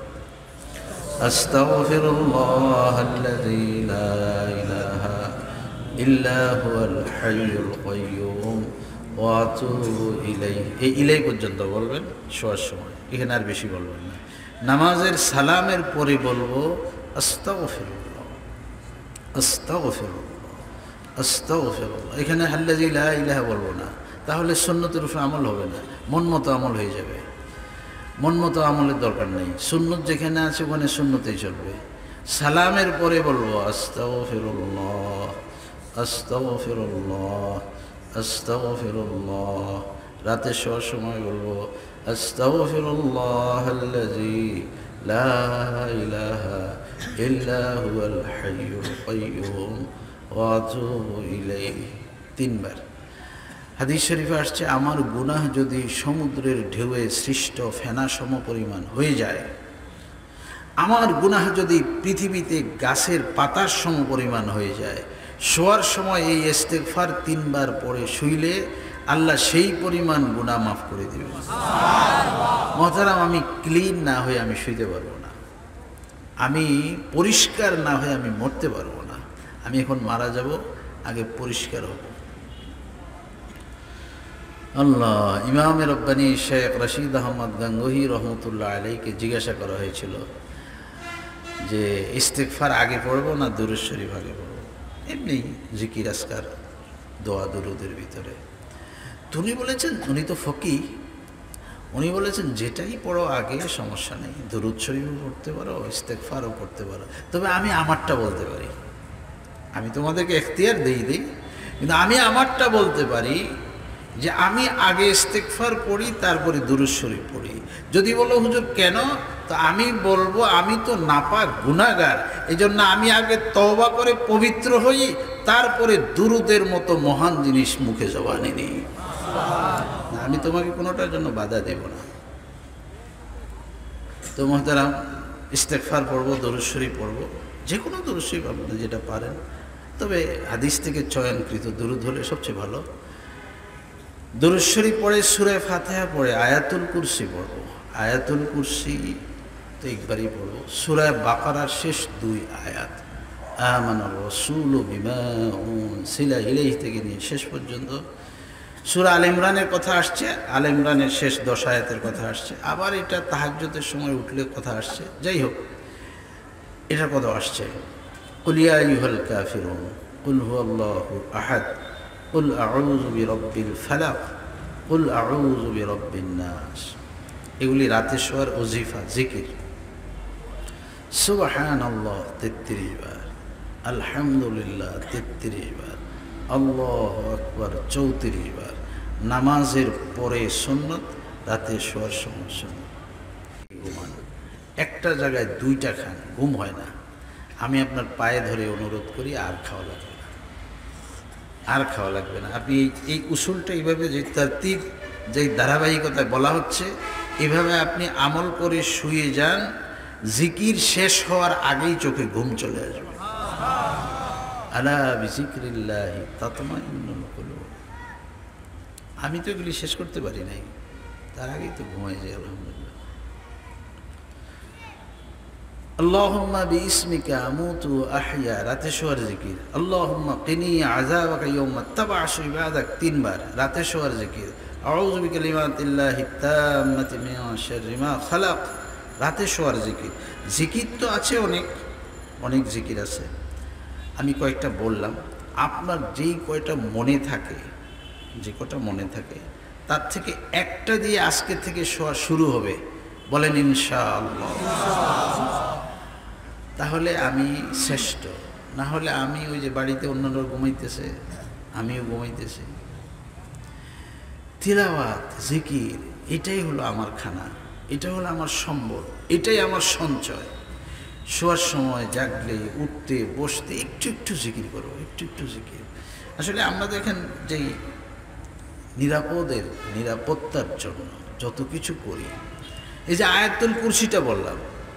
আস্তাগফিরুল্লাহাল্লাযী লা ইলাহা ইল্লা হুয়াল হাইয়ুল কাইয়্যুম ওয়া আতুবু ইলাইহি। এই ইলাই পর্যন্ত বলবেন শোয়ার সময়, এখানে আর বেশি বলবেন না। নামাজের সালামের পরে বলবো আস্তাগফিরুল্লাহ, আস্তাগফিরুল্লাহ, আস্তাগফিরুল্লাহ। এখানে আল্লাযী লা ইলাহা বলবো না, তাহলে সুন্নতের উপর আমল হবে না, মন মতো আমল হয়ে যাবে। মন মতো আমলের দরকার নেই, সুন্নত যেখানে আছে ওখানে সুন্নতেই চলবে। সালামের পরে বলবো আস্তাগফিরুল্লাহ, আস্তাগফিরুল্লাহ, আস্তাগফিরুল্লাহ। রাতে শোয়ার সময় বলবো আস্তাগফিরুল্লাহাল্লাযী লা ইলাহা ইল্লা হুয়াল হাইয়ুল কাইয়্যুম ওয়া আতুবু ইলাইহি। 3 বার। হাদিস শরীফে আসছে, আমার গুনাহ যদি সমুদ্রের ঢেউয়ে সৃষ্ট ফেনা সম পরিমাণ হয়ে যায়, আমার গুনাহ যদি পৃথিবীতে গাছের পাতার সম পরিমাণ হয়ে যায়, শোয়ার সময় এই ইস্তেগফার 3 বার পড়ে শুইলে আল্লাহ সেই পরিমাণ গুনাহ মাফ করে দিবেন। মহতারাম, আমি ক্লিন না হয়ে আমি শুইতে পারবো না, আমি পরিষ্কার না হয়ে আমি মরতে পারবো না। আমি এখন মারা যাব, আগে পরিষ্কার হব। আল্লাহ, ইমামে রব্বানি শেখ রশিদ আহমদ গাঙ্গুহি রহমতুল্লাহ আলাইকে জিজ্ঞাসা করা হয়েছিল যে ইস্তেগফার আগে পড়ব না দুরূদ শরীফ আগে পড়ব, এমনি জিকির আজকার দোয়া দুরুদের ভিতরে। উনি বলেছেন, উনি তো ফকি, উনি বলেছেন যেটাই পড়ো আগে সমস্যা নেই, দুরূদ শরীফও পড়তে পারো, ইস্তেগফারও করতে পারো, তবে আমি আমারটা বলতে পারি। আমি তোমাদেরকে এখতিয়ার দিই, কিন্তু আমি আমারটা বলতে পারি যে আমি আগে ইস্তেগফার পড়ি, তারপরে দুরূদ শরীফ পড়ি। যদি বলো হুজুর কেন, তো আমি বলবো আমি তো নাপাক গুনাহগার, এজন্য আমি আগে তওবা করে পবিত্র হই, তারপরে দুরুদের মতো মহান জিনিস মুখে জবানে নিই। আমি তোমাকে কোনোটার জন্য বাধা দেব না। তো মুহতারাম, ইস্তেগফার পড়বো, দুরূদ শরীফ পড়বো, যে কোনো দুরূদ শরীফ আপনারা যেটা পারেন, তবে হাদিস থেকে চয়নকৃত দুরূদ হলে সবচেয়ে ভালো। দুরূদ শরীফ পড়ে সূরা ফাতিহা পড়ে আয়াতুল কুরসি পড়ব। আয়াতুল কুরসি তো একবারই পড়ব। সূরা বাকারার শেষ 2 আয়াত, আমানার রাসূলু বিমা উনজিলা ইলাইহি থেকে নিয়ে শেষ পর্যন্ত। সূরা আল ইমরানের কথা আসছে, আল ইমরানের শেষ 10 আয়াতের কথা আসছে, আবার এটা তাহাজ্জুদের সময় উঠলে কথা আসছে। যাই হোক, এটার কথা আসছে, কুল ইয়া আইয়ুহাল কাফিরুন কুল হুয়াল্লাহু আহাদ কুল আউযু বিরাব্বিল ফালাক কুল আউযু বিরাব্বিন নাস। এগুলি রাতে শোয়ার ওজিফা জিকির। সুবহানাল্লাহ 33 বার, আলহামদুলিল্লাহ 33 বার, আল্লাহু আকবার 34 বার। নামাজের পরে সুন্নত, রাতে শোয়ার সময় সুন্নত। ঘুমান, একটা জায়গায় 2টা খান, ঘুম হয় না। আমি আপনার পায়ে ধরে অনুরোধ করি, আর খাওয়া লাগবে না, আর খাওয়া লাগবে না। আপনি এই উসুলটা এইভাবে, যে তারতিব, যে ধারাবাহিকতায় বলা হচ্ছে, এভাবে আপনি আমল করে শুয়ে যান, জিকির শেষ হওয়ার আগেই চোখে ঘুম চলে আসবে। আলা বিজিক্রিল্লাহি তাতমাইন্নুল কুলুব। আমি তো এগুলি শেষ করতে পারি নাই, তার আগেই তো ঘুমাই যাই। আলহামদুলিল্লাহ। আল্লাহুম্মা বিইসমিকা আমুতু আহইয়া, রাতে শোয়ার জিকির। আল্লাহুম্মা কিনি আযাবাকা ইয়াওমা তাবআসু ইবাদাক 3 বার, রাতে শোয়ার জিকির। আউযু বিকালিমাতিল্লাহি তাম্মাতি মিন শাররি মা খালাক, রাতে শোয়ার জিকির। জিকির তো আছে অনেক, অনেক জিকির আছে। আমি কয়েকটা বললাম, আপনার যেই কয়টা মনে থাকে, যে কটা মনে থাকে, তার থেকে একটা দিয়ে আজকে থেকে শোয়া শুরু হবে, বলেন ইনশাআল্লাহ। তাহলে আমি শ্রেষ্ঠ, না হলে আমি ওই যে বাড়িতে অন্যরা ঘুমাইতেছে, আমিও ঘুমাইতেছি। তিলাওয়াত, জিকির, এটাই হলো আমার খানা, এটা হলো আমার সম্বল, এটাই আমার সঞ্চয়। শোয়ার সময় জাগলে, উঠতে বসতে একটু একটু জিকির করো, একটু একটু জিকির। আসলে আমরা দেখেন যেই নিরাপত্তার জন্য যত কিছু করি, এই যে আয়াতুল কুরসিটা বললাম,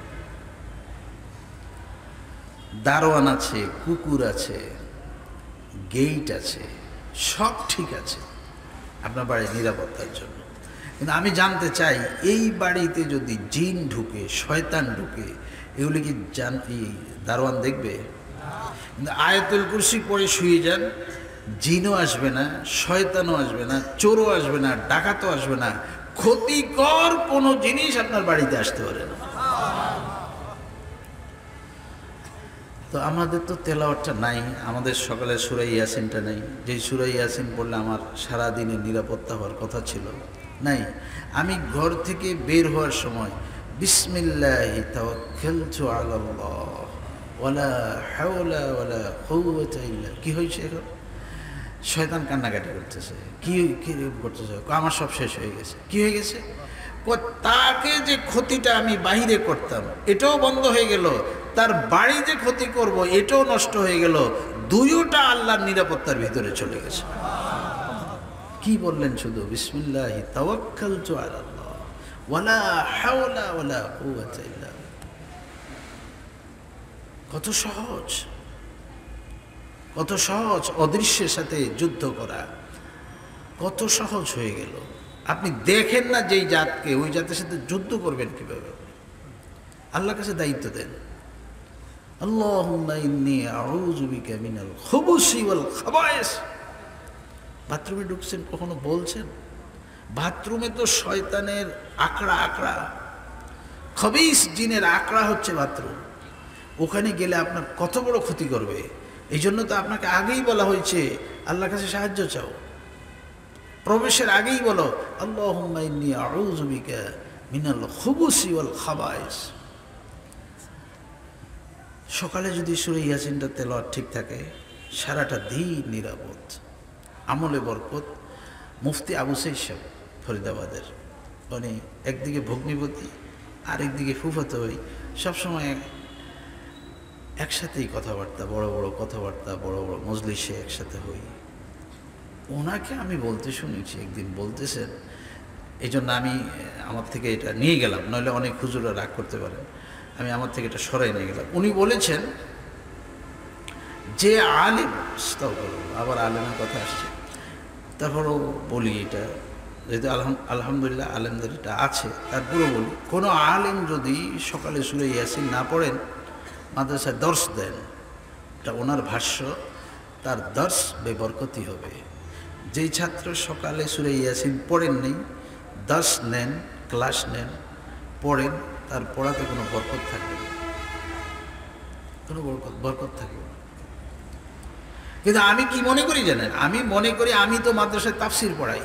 দারোয়ান আছে, কুকুর আছে, গেট আছে, সব ঠিক আছে আপনার বাড়ির নিরাপত্তার জন্য। কিন্তু আমি জানতে চাই, এই বাড়িতে যদি জিন ঢুকে, শয়তান ঢুকে, এগুলি কি দারোয়ান দেখবে? কিন্তু আয়াতুল কুরসি পড়ে শুয়ে যান, জিনও আসবে না, শয়তানও আসবে না, চোরও আসবে না, ডাকাতও আসবে না, ক্ষতিকর কোনো জিনিস আপনার বাড়িতে আসতে পারে না। তো আমাদের তো তেলাওয়াতটা নাই, আমাদের সকালে সূরা ইয়াসিনটা নেই। যেই সূরা ইয়াসিন পড়লে আমার সারাদিনের নিরাপত্তা হওয়ার কথা ছিল, নাই। আমি ঘর থেকে বের হওয়ার সময় বিসমিল্লাহি তাওয়াক্কালতু আলাল্লাহ ওয়ালা হাওলা ওয়ালা কুওয়াতা ইল্লা। কি হয়েছে এখন? শয়তান কান্নাকাটি করতেছে, কি করতেছে, আমার সব শেষ হয়ে গেছে। কি হয়ে গেছে? তাকে যে ক্ষতিটা আমি বাহিরে করতাম, এটাও বন্ধ হয়ে গেল, তার বাড়ি যে ক্ষতি করব এটাও নষ্ট হয়ে গেল, দুইটা আল্লাহর নিরাপত্তার ভিতরে চলে গেছে। কি বললেন? শুধু বিসমিল্লাহি তাওয়াক্কালতু আলাল্লাহ ওয়ালা হাওলা ওয়ালা কুওয়াতা ইল্লা বিল্লাহ। কত সহজ, কত সহজ অদৃশ্যের সাথে যুদ্ধ করা, কত সহজ হয়ে গেল। আপনি দেখেন না যেই জাতকে, ওই জাতের সাথে যুদ্ধ করবেন কিভাবে? আল্লাহর কাছে দায়িত্ব দেন। আল্লাহুম্মা ইন্নী আউযু বিকা মিনাল খুবুসি ওয়াল খাবায়েস। বাথরুমে ঢুকছেন, কখনো বলছেন? বাথরুমে তো শয়তানের আকড়া আকড়া, খবিস জিনের আকড়া হচ্ছে বাথরুম। ওখানে গেলে আপনার কত বড় ক্ষতি করবে। এই জন্য তো আপনাকে আগেই বলা হয়েছে আল্লাহর কাছে সাহায্য চাও। প্রবেশের আগেই বলো আল্লাহুম্মা ইন্নী আউযু বিকা মিনাল খুবুসি ওয়াল খাবায়েস। সকালে যদি সূরা ইয়াসিনটা তেলাওয়াত ঠিক থাকে, সারাটা দিন নিরাপদ, আমলে বরকত। মুফতি আবু সাইদ সাহেব ফরিদাবাদের, উনি একদিকে ভগ্নিপতি আরেকদিকে ফুফাতো ভাই, সবসময় একসাথেই কথাবার্তা, বড় বড় কথাবার্তা, বড় বড় মজলিসে একসাথে হই। ওনাকে আমি বলতে শুনেছি, একদিন বলতেছেন, এই জন্য আমি আমার থেকে এটা নিয়ে গেলাম, নইলে অনেক হুজুররা রাগ করতে পারেন, আমি আমার থেকে এটা সরাই নিয়ে গেলাম। উনি বলেছেন যে আলেম, আবার আলেমের কথা আসছে, তারপরও বলি এটা, যেহেতু আলহামদুলিল্লাহ আলেমদের এটা আছে, তারপরেও বলি, কোনো আলেম যদি সকালে সূরা ইয়াসিন না পড়েন, মাদ্রাসায় দর্স দেন, এটা ওনার ভাষ্য, তার দর্স বেবরকতি হবে। যেই ছাত্র সকালে সূরা ইয়াসিন পড়েন নেই, দর্স নেন, ক্লাস নেন, পড়েন, তার পড়াতে কোনো বরকত থাকবে না, কোনো বরকত থাকবে না। কিন্তু আমি কি মনে করি জানেন? আমি মনে করি আমি তো মাদ্রাসায় তাফসির পড়াই,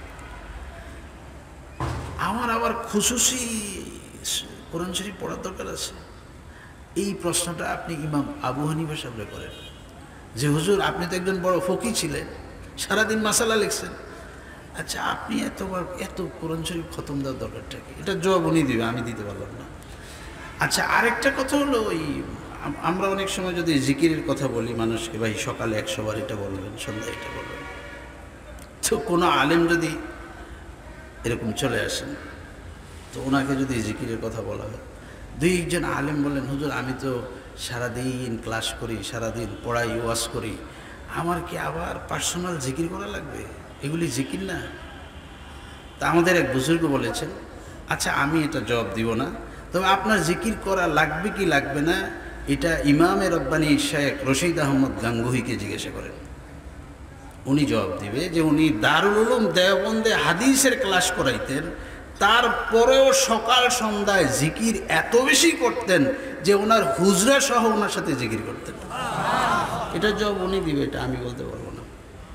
আমার আবার খুশুসি কোরআন শরীফ পড়ার দরকার আছে। এই প্রশ্নটা আপনি ইমাম আবু হানিফা সাহেবরে করেন যে হুজুর আপনি তো একজন বড় ফকিহ ছিলেন, সারাদিন মাসালা লিখছেন, আচ্ছা আপনি এত কোরআন শরীফ খতম দেওয়ার দরকারটা কি? এটা জবাব উনি দিবে, আমি দিতে পারলাম না। আচ্ছা আরেকটা কথা হলো, ওই আমরা অনেক সময় যদি জিকিরের কথা বলি মানুষকে, ভাই সকালে 100 বার এটা বলবেন, সন্ধ্যায় এটা বলবেন, তো কোনো আলেম যদি এরকম চলে আসেন, তো ওনাকে যদি জিকিরের কথা বলা হয়, 2 জন আলেম বলেন হুজুর আমি তো সারাদিন ক্লাস করি, সারাদিন পড়াই, ওয়াজ করি, আমার কি আবার পার্সোনাল জিকির করা লাগবে? এগুলি জিকির না? তা আমাদের এক বুজুর্গ বলেছেন, আচ্ছা আমি এটা জবাব দিব না, তবে আপনার জিকির করা লাগবে কি লাগবে না এটা ইমামে রব্বানী শেখ রশিদ আহমদ গাঙ্গুহিকে জিজ্ঞাসা করেন, উনি জবাব দিবে। যে উনি দারুল উলুম দেওবন্দে হাদিসের ক্লাস করাইতেন, তারপরেও সকাল সন্ধ্যায় জিকির এত বেশি করতেন যে ওনার হুজরা সহ ওনার সাথে জিকির করতেন। এটা জবাব উনি দিবে, এটা আমি বলতে পারবো না।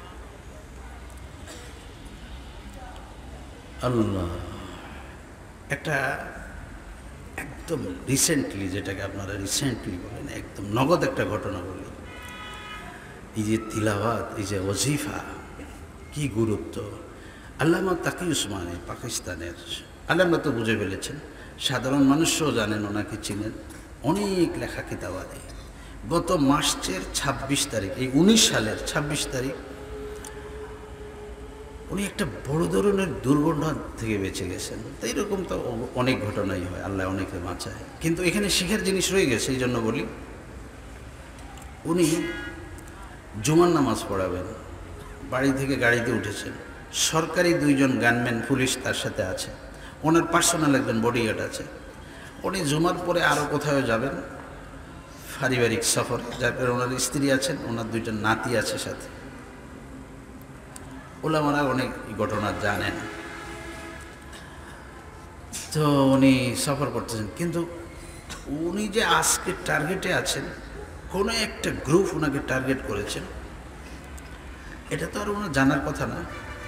আল্লাহ, একটা একদম রিসেন্টলি, যেটাকে আপনারা রিসেন্টলি বলেন, একদম নগদ একটা ঘটনা বলি। এই যে তিলাওয়াত, এই যে ওজিফা, কি গুরুত্ব! আল্লামা তাকি উসমানী পাকিস্তানের আল্লামা তো বুঝে ফেলেছেন, সাধারণ মানুষও জানেন, ওনাকে চিনেন, অনেক লেখা কিতাবাদি। গত মার্চের 26 তারিখ, এই 19 সালের 26 তারিখ উনি একটা বড় ধরনের দুর্ঘটনা থেকে বেঁচে গেছেন। তো এইরকম তো অনেক ঘটনাই হয়, আল্লাহ অনেকে বাঁচায়, কিন্তু এখানে শিখার জিনিস রয়ে গেছে, এই জন্য বলি। উনি জুমার নামাজ পড়াবেন, বাড়ি থেকে গাড়িতে উঠেছেন, সরকারি 2 জন গানম্যান পুলিশ তার সাথে আছে, ওনার পার্সোনাল একজন বডিগার্ড আছে। উনি জুমার পরে আরও কোথাও যাবেন পারিবারিক সফর, যার কারণে ওনার স্ত্রী আছেন, ওনার 2টা নাতি আছে সাথে। ওলামারা অনেক ঘটনা জানেন। তো উনি সফর করতেছেন, কিন্তু উনি যে আজকে টার্গেটে আছেন, কোনো একটা গ্রুপ ওনাকে টার্গেট করেছেন, এটা তো আর ওনার জানার কথা না।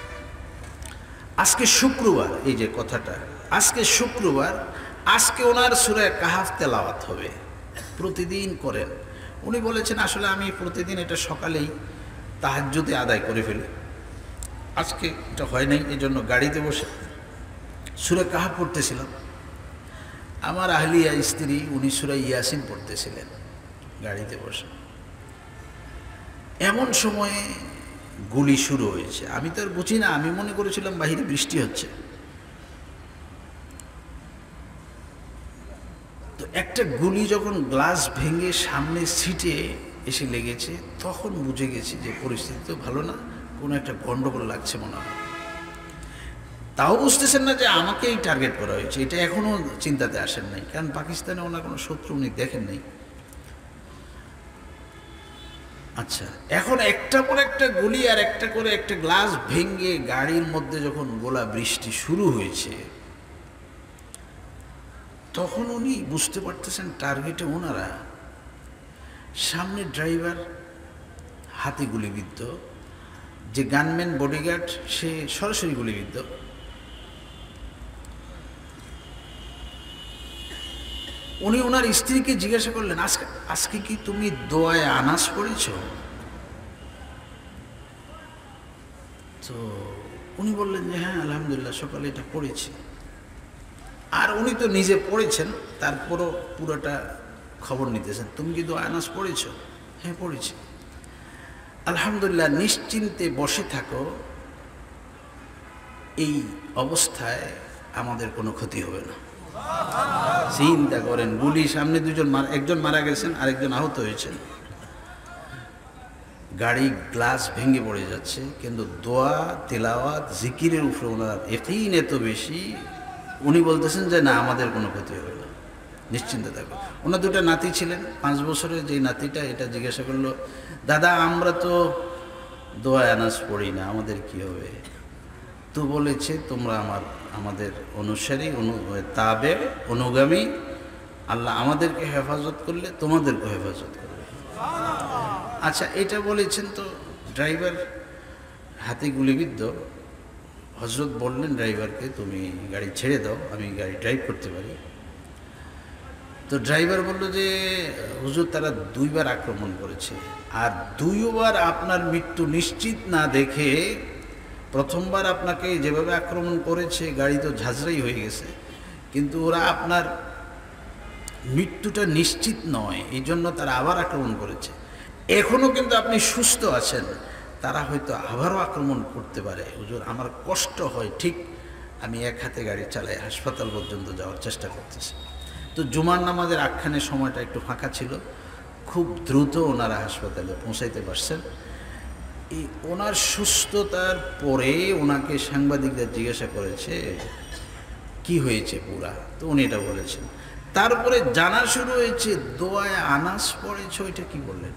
আজকে শুক্রবার, এই যে কথাটা, আজকে শুক্রবার, আজকে ওনার সূরা কাহাফ তেলাওয়াত হবে, প্রতিদিন করেন। উনি বলেছেন আসলে আমি প্রতিদিন এটা সকালেই তাহাজ্জুদে আদায় করে ফেলি, আজকে এটা হয় নাই, এই জন্য গাড়িতে বসে সূরা কাহাফ পড়তেছিলাম। আমার আহলিয়া স্ত্রী, উনি সূরা ইয়াসিন পড়তেছিলেন গাড়িতে বসে। এমন সময়ে গুলি শুরু হয়েছে। আমি তো আর বুঝি না, আমি মনে করেছিলাম বাহিরে বৃষ্টি হচ্ছে। তো একটা গুলি যখন গ্লাস ভেঙে সামনে সিটে এসে লেগেছে, তখন বুঝে গেছি যে পরিস্থিতি তো ভালো না, কোনো একটা গন্ডগোল লাগছে মনে হয়। তাও বুঝতেছেন না যে আমাকেই টার্গেট করা হয়েছে, এটা এখনও চিন্তাতে আসেন নাই, কারণ পাকিস্তানে ওনার কোনো শত্রু উনি দেখেন নাই। আচ্ছা, এখন একটা পর একটা গুলি আর একটা করে একটা গ্লাস ভেঙে গাড়ির মধ্যে যখন গোলা বৃষ্টি শুরু হয়েছে, তখন উনি বুঝতে পারতেছেন টার্গেটে ওনারা। সামনে ড্রাইভার হাতে গুলিবিদ্ধ, যে গানম্যান বডিগার্ড সে সরাসরি গুলিবিদ্ধ। উনি ওনার স্ত্রীকে জিজ্ঞাসা করলেন, আজকে কি তুমি দোয়ায় আনাস পড়েছ? তো উনি বললেন যে হ্যাঁ আলহামদুলিল্লাহ সকালে এটা পড়েছি। আর উনি তো নিজে পড়েছেন, তারপরও পুরোটা খবর নিতেছেন, তুমি কি দোয়া আনাস পড়েছ? হ্যাঁ পড়েছি। আলহামদুলিল্লাহ, নিশ্চিন্তে বসে থাকো, এই অবস্থায় আমাদের কোনো ক্ষতি হবে না। চিন্তা করেন, গুলি সামনে একজন মারা গেছেন, আরেকজন আহত হয়েছেন, গাড়ি গ্লাস ভেঙে পড়ে যাচ্ছে, কিন্তু দোয়া তেলাওয়াত জিকিরের উপরে ওনার ইয়াকিন এত বেশি, উনি বলতেছেন যে না আমাদের কোনো ক্ষতি হবে না, নিশ্চিন্তে থাকো। ওনার দুটো নাতি ছিলেন, 5 বছরের যে নাতিটা, এটা জিজ্ঞাসা করলো, দাদা আমরা তো দোয়া আনাস পড়ি না, আমাদের কি হবে? তো বলেছে তোমরা আমাদের অনুসারী, তাবে, অনুগামী, আল্লাহ আমাদেরকে হেফাজত করলে তোমাদেরকে হেফাজত করবে। আচ্ছা, এটা বলেছেন তো ড্রাইভার হাতে গুলিবিদ্ধ। হযরত বললেন ড্রাইভারকে, তুমি গাড়ি ছেড়ে দাও, আমি গাড়ি ড্রাইভ করতে পারি। তো ড্রাইভার বলল যে হুজুর তারা 2 বার আক্রমণ করেছে, আর 2 বার আপনার মৃত্যু নিশ্চিত না দেখে, প্রথমবার আপনাকে যেভাবে আক্রমণ করেছে গাড়ি তো ঝাঁঝরাই হয়ে গেছে, কিন্তু ওরা আপনার মৃত্যুটা নিশ্চিত নয়, এই জন্য তারা আবার আক্রমণ করেছে। এখনও কিন্তু আপনি সুস্থ আছেন, তারা হয়তো আবারও আক্রমণ করতে পারে। হুজুর আমার কষ্ট হয়, ঠিক আমি এক হাতে গাড়ি চালাই হাসপাতাল পর্যন্ত যাওয়ার চেষ্টা করতেছি। তো জুমার নামাজের আখ্যানের সময়টা একটু ফাঁকা ছিল, খুব দ্রুত ওনারা হাসপাতালে পৌঁছাইতে পারছেন। এই ওনার সুস্থতার পরে ওনাকে সাংবাদিকরা জিজ্ঞাসা করেছে কি হয়েছে পুরা, তো উনি এটা বলেছেন। তারপরে জানা শুরু হয়েছে দোয়ায় আনাস পড়েছ, এটা কি বললেন?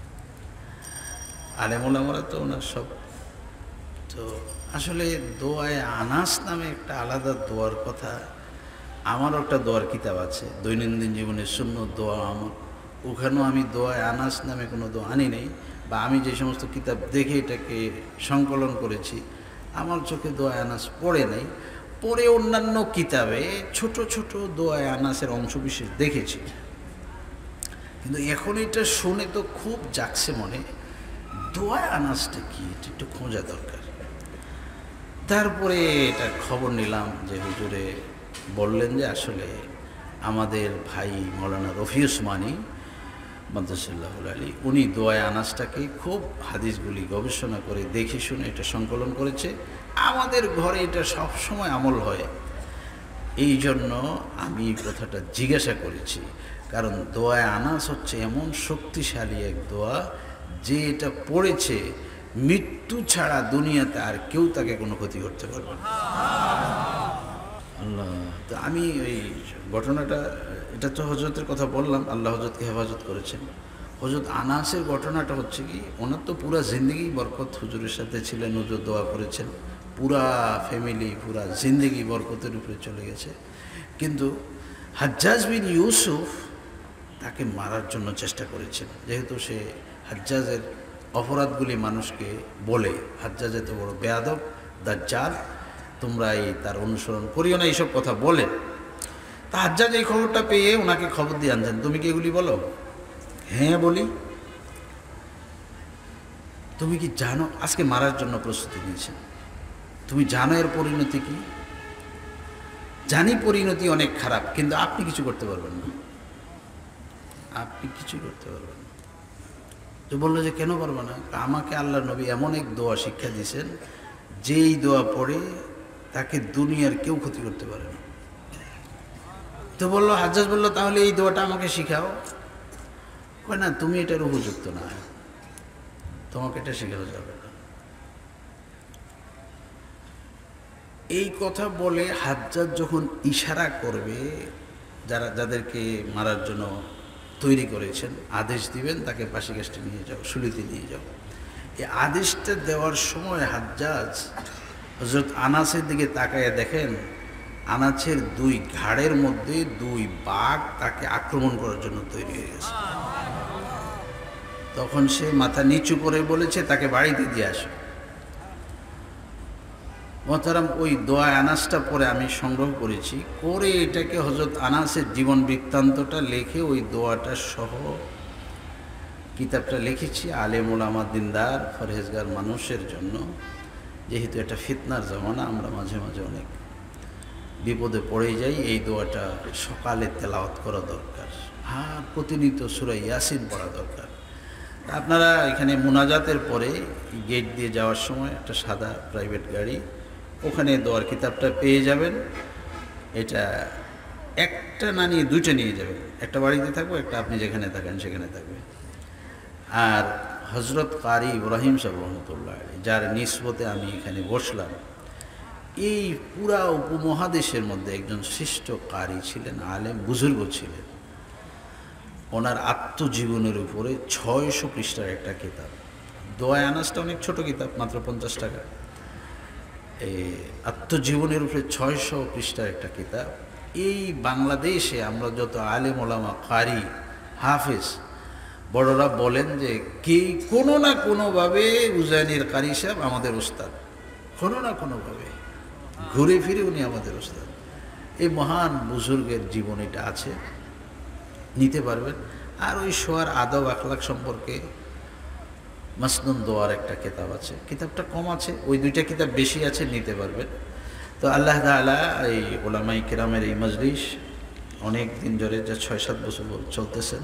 আলেম ওলামারা তো ওনার সব। তো আসলে দোয়ায় আনাস নামে একটা আলাদা দোয়ার কথা, আমারও একটা দোয়ার কিতাব আছে, দৈনন্দিন জীবনের সুন্নত দোয়া আমল, ওখানেও আমি দোয়ায় আনাস নামে কোনো দোয়া আনি নেই, বা আমি যে সমস্ত কিতাব দেখে এটাকে সংকলন করেছি, আমার চোখে দোয়ায় আনাস পড়ে নাই। পরে অন্যান্য কিতাবে ছোট ছোট দোয়ায় আনাসের অংশবিশেষ দেখেছি, কিন্তু এখন এটা শুনে তো খুব জাগছে মনে, দোয়ায় আনাসটা কি, এটা একটু খোঁজা দরকার। তারপরে এটা খবর নিলাম যে হুজুরে বললেন যে আসলে আমাদের ভাই মৌলানা রফি উসমানী মাদ্রাসাল্লাহুল আলী, উনি দোয়ায় আনাসটাকে খুব হাদিসগুলি গবেষণা করে দেখে শুনে এটা সংকলন করেছে। আমাদের ঘরে এটা সবসময় আমল হয়, এই জন্য আমি এই কথাটা জিজ্ঞাসা করেছি, কারণ দোয়ায় আনাস হচ্ছে এমন শক্তিশালী এক দোয়া যে এটা পড়েছে মৃত্যু ছাড়া দুনিয়াতে আর কেউ তাকে কোনো ক্ষতি করতে পারবে না। আল্লাহ, তো আমি ওই ঘটনাটা, এটা তো হজরতের কথা বললাম, আল্লাহ হজরতকে হেফাজত করেছেন। হজরত আনাসের ঘটনাটা হচ্ছে কি, ওনার তো পুরা জিন্দগি বরকত হুজুরের সাথে ছিলেন, হুজুর দোয়া করেছেন, পুরা ফ্যামিলি পুরা জিন্দগি বরকতের উপরে চলে গেছে। কিন্তু হাজ্জাজ বিন ইউসুফ তাকে মারার জন্য চেষ্টা করেছেন, যেহেতু সে হাজ্জাজের অপরাধগুলি মানুষকে বলে, হাজ্জাজ এত বড় বেয়াদব দাজ্জাল, তোমরা তার অনুসরণ করিও না, এইসব কথা বলেন। তা হাজ্জাজ এই খবরটা পেয়ে ওনাকে খবর দিয়ে আনছেন, তুমি কি এগুলি বলো? হ্যাঁ বলি। তুমি কি জানো আজকে মারার জন্য প্রস্তুতি নিয়েছেন, তুমি জানো এর পরিণতি কি? জানি পরিণতি অনেক খারাপ, কিন্তু আপনি কিছু করতে পারবেন না, আপনি কিছু করতে পারবেন না। তো বললো যে কেন পারবো না? আমাকে আল্লাহ নবী এমন এক দোয়া শিক্ষা দিয়েছেন, যেই দোয়া পড়ে তাকে দুনিয়ার কেউ ক্ষতি করতে পারে না। তো বললো, হাজ্জাজ বললো তাহলে এই দোয়াটা আমাকে শিখাও। কয় না, তুমি এটার উপযুক্ত না, তোমাকে এটা শেখানো যাবে না। এই কথা বলে হাজ্জাজ যখন ইশারা করবে, যাদেরকে মারার জন্য তৈরি করেছেন, আদেশ দিবেন তাকে পাশে গাছটা নিয়ে যাও, শুলিতে নিয়ে যাও। এই আদেশটা দেওয়ার সময় হাজ্জাজ হযরত আনাসের দিকে তাকায় দেখেন, আনাসের দুই ঘাড়ের মধ্যে দুই বাঘ তাকে আক্রমণ করার জন্য তৈরি হয়ে গেছে। তখন সে মাথা নিচু করে বলেছে, তাকে বাড়িতে দিয়ে আসো। মোহতারাম, ওই দোয়া আনাসটা পরে আমি সংগ্রহ করেছি, করে এটাকে হযরত আনাসের জীবন বৃত্তান্তটা লিখে ওই দোয়াটা সহ কিতাবটা লিখেছি আলেম ওলামা দিনদার ফরহেজগার মানুষের জন্য। যেহেতু এটা ফিতনার জামানা, আমরা মাঝে মাঝে অনেক বিপদে পড়ে যাই, এই দোয়াটা সকালে তেলাওয়াত করা দরকার। হ্যাঁ, প্রতিনিয়ত সূরা ইয়াসিন পড়া দরকার। আপনারা এখানে মুনাজাতের পরে গেট দিয়ে যাওয়ার সময় একটা সাদা প্রাইভেট গাড়ি, ওখানে দোয়ার কিতাবটা পেয়ে যাবেন। এটা একটা না নিয়ে দুইটা নিয়ে যাবেন, একটা বাড়িতে থাকবো, একটা আপনি যেখানে থাকেন সেখানে থাকবে। আর হযরত কারি ইব্রাহিম সাহেব রহমতুল্লাহ আলাইহি, যার নিসবতে আমি এখানে বসলাম, এই পুরা উপমহাদেশের মধ্যে একজন শ্রেষ্ঠ কারি ছিলেন, আলেম বুজুর্গ ছিলেন। ওনার আত্মজীবনের উপরে 600 পৃষ্ঠার একটা কিতাব। দোয়া আনাসটা অনেক ছোট কিতাব, মাত্র 50 টাকা। এই আত্মজীবনের উপরে 600 পৃষ্ঠার একটা কিতাব। এই বাংলাদেশে আমরা যত আলেম ওলামা, কারি, হাফেজ, বড়রা বলেন যে কোনো না কোনোভাবে উজানির কারি সাহেব আমাদের উস্তাদ, কোনো না কোনোভাবে ঘুরে ফিরে উনি আমাদের উস্তাদ। এই মহান বুজুর্গের জীবন এটা আছে, নিতে পারবেন। আর ওই শোয়ার আদব আখলাক সম্পর্কে মাসনুন দোয়ার একটা কিতাব আছে, কিতাবটা কম আছে, ওই দুইটা কিতাব বেশি আছে, নিতে পারবেন। তো আল্লাহ তাআলা এই ওলামাই কেরামের এই মজলিস অনেক দিন ধরে, যা 6-7 বছর চলতেছেন।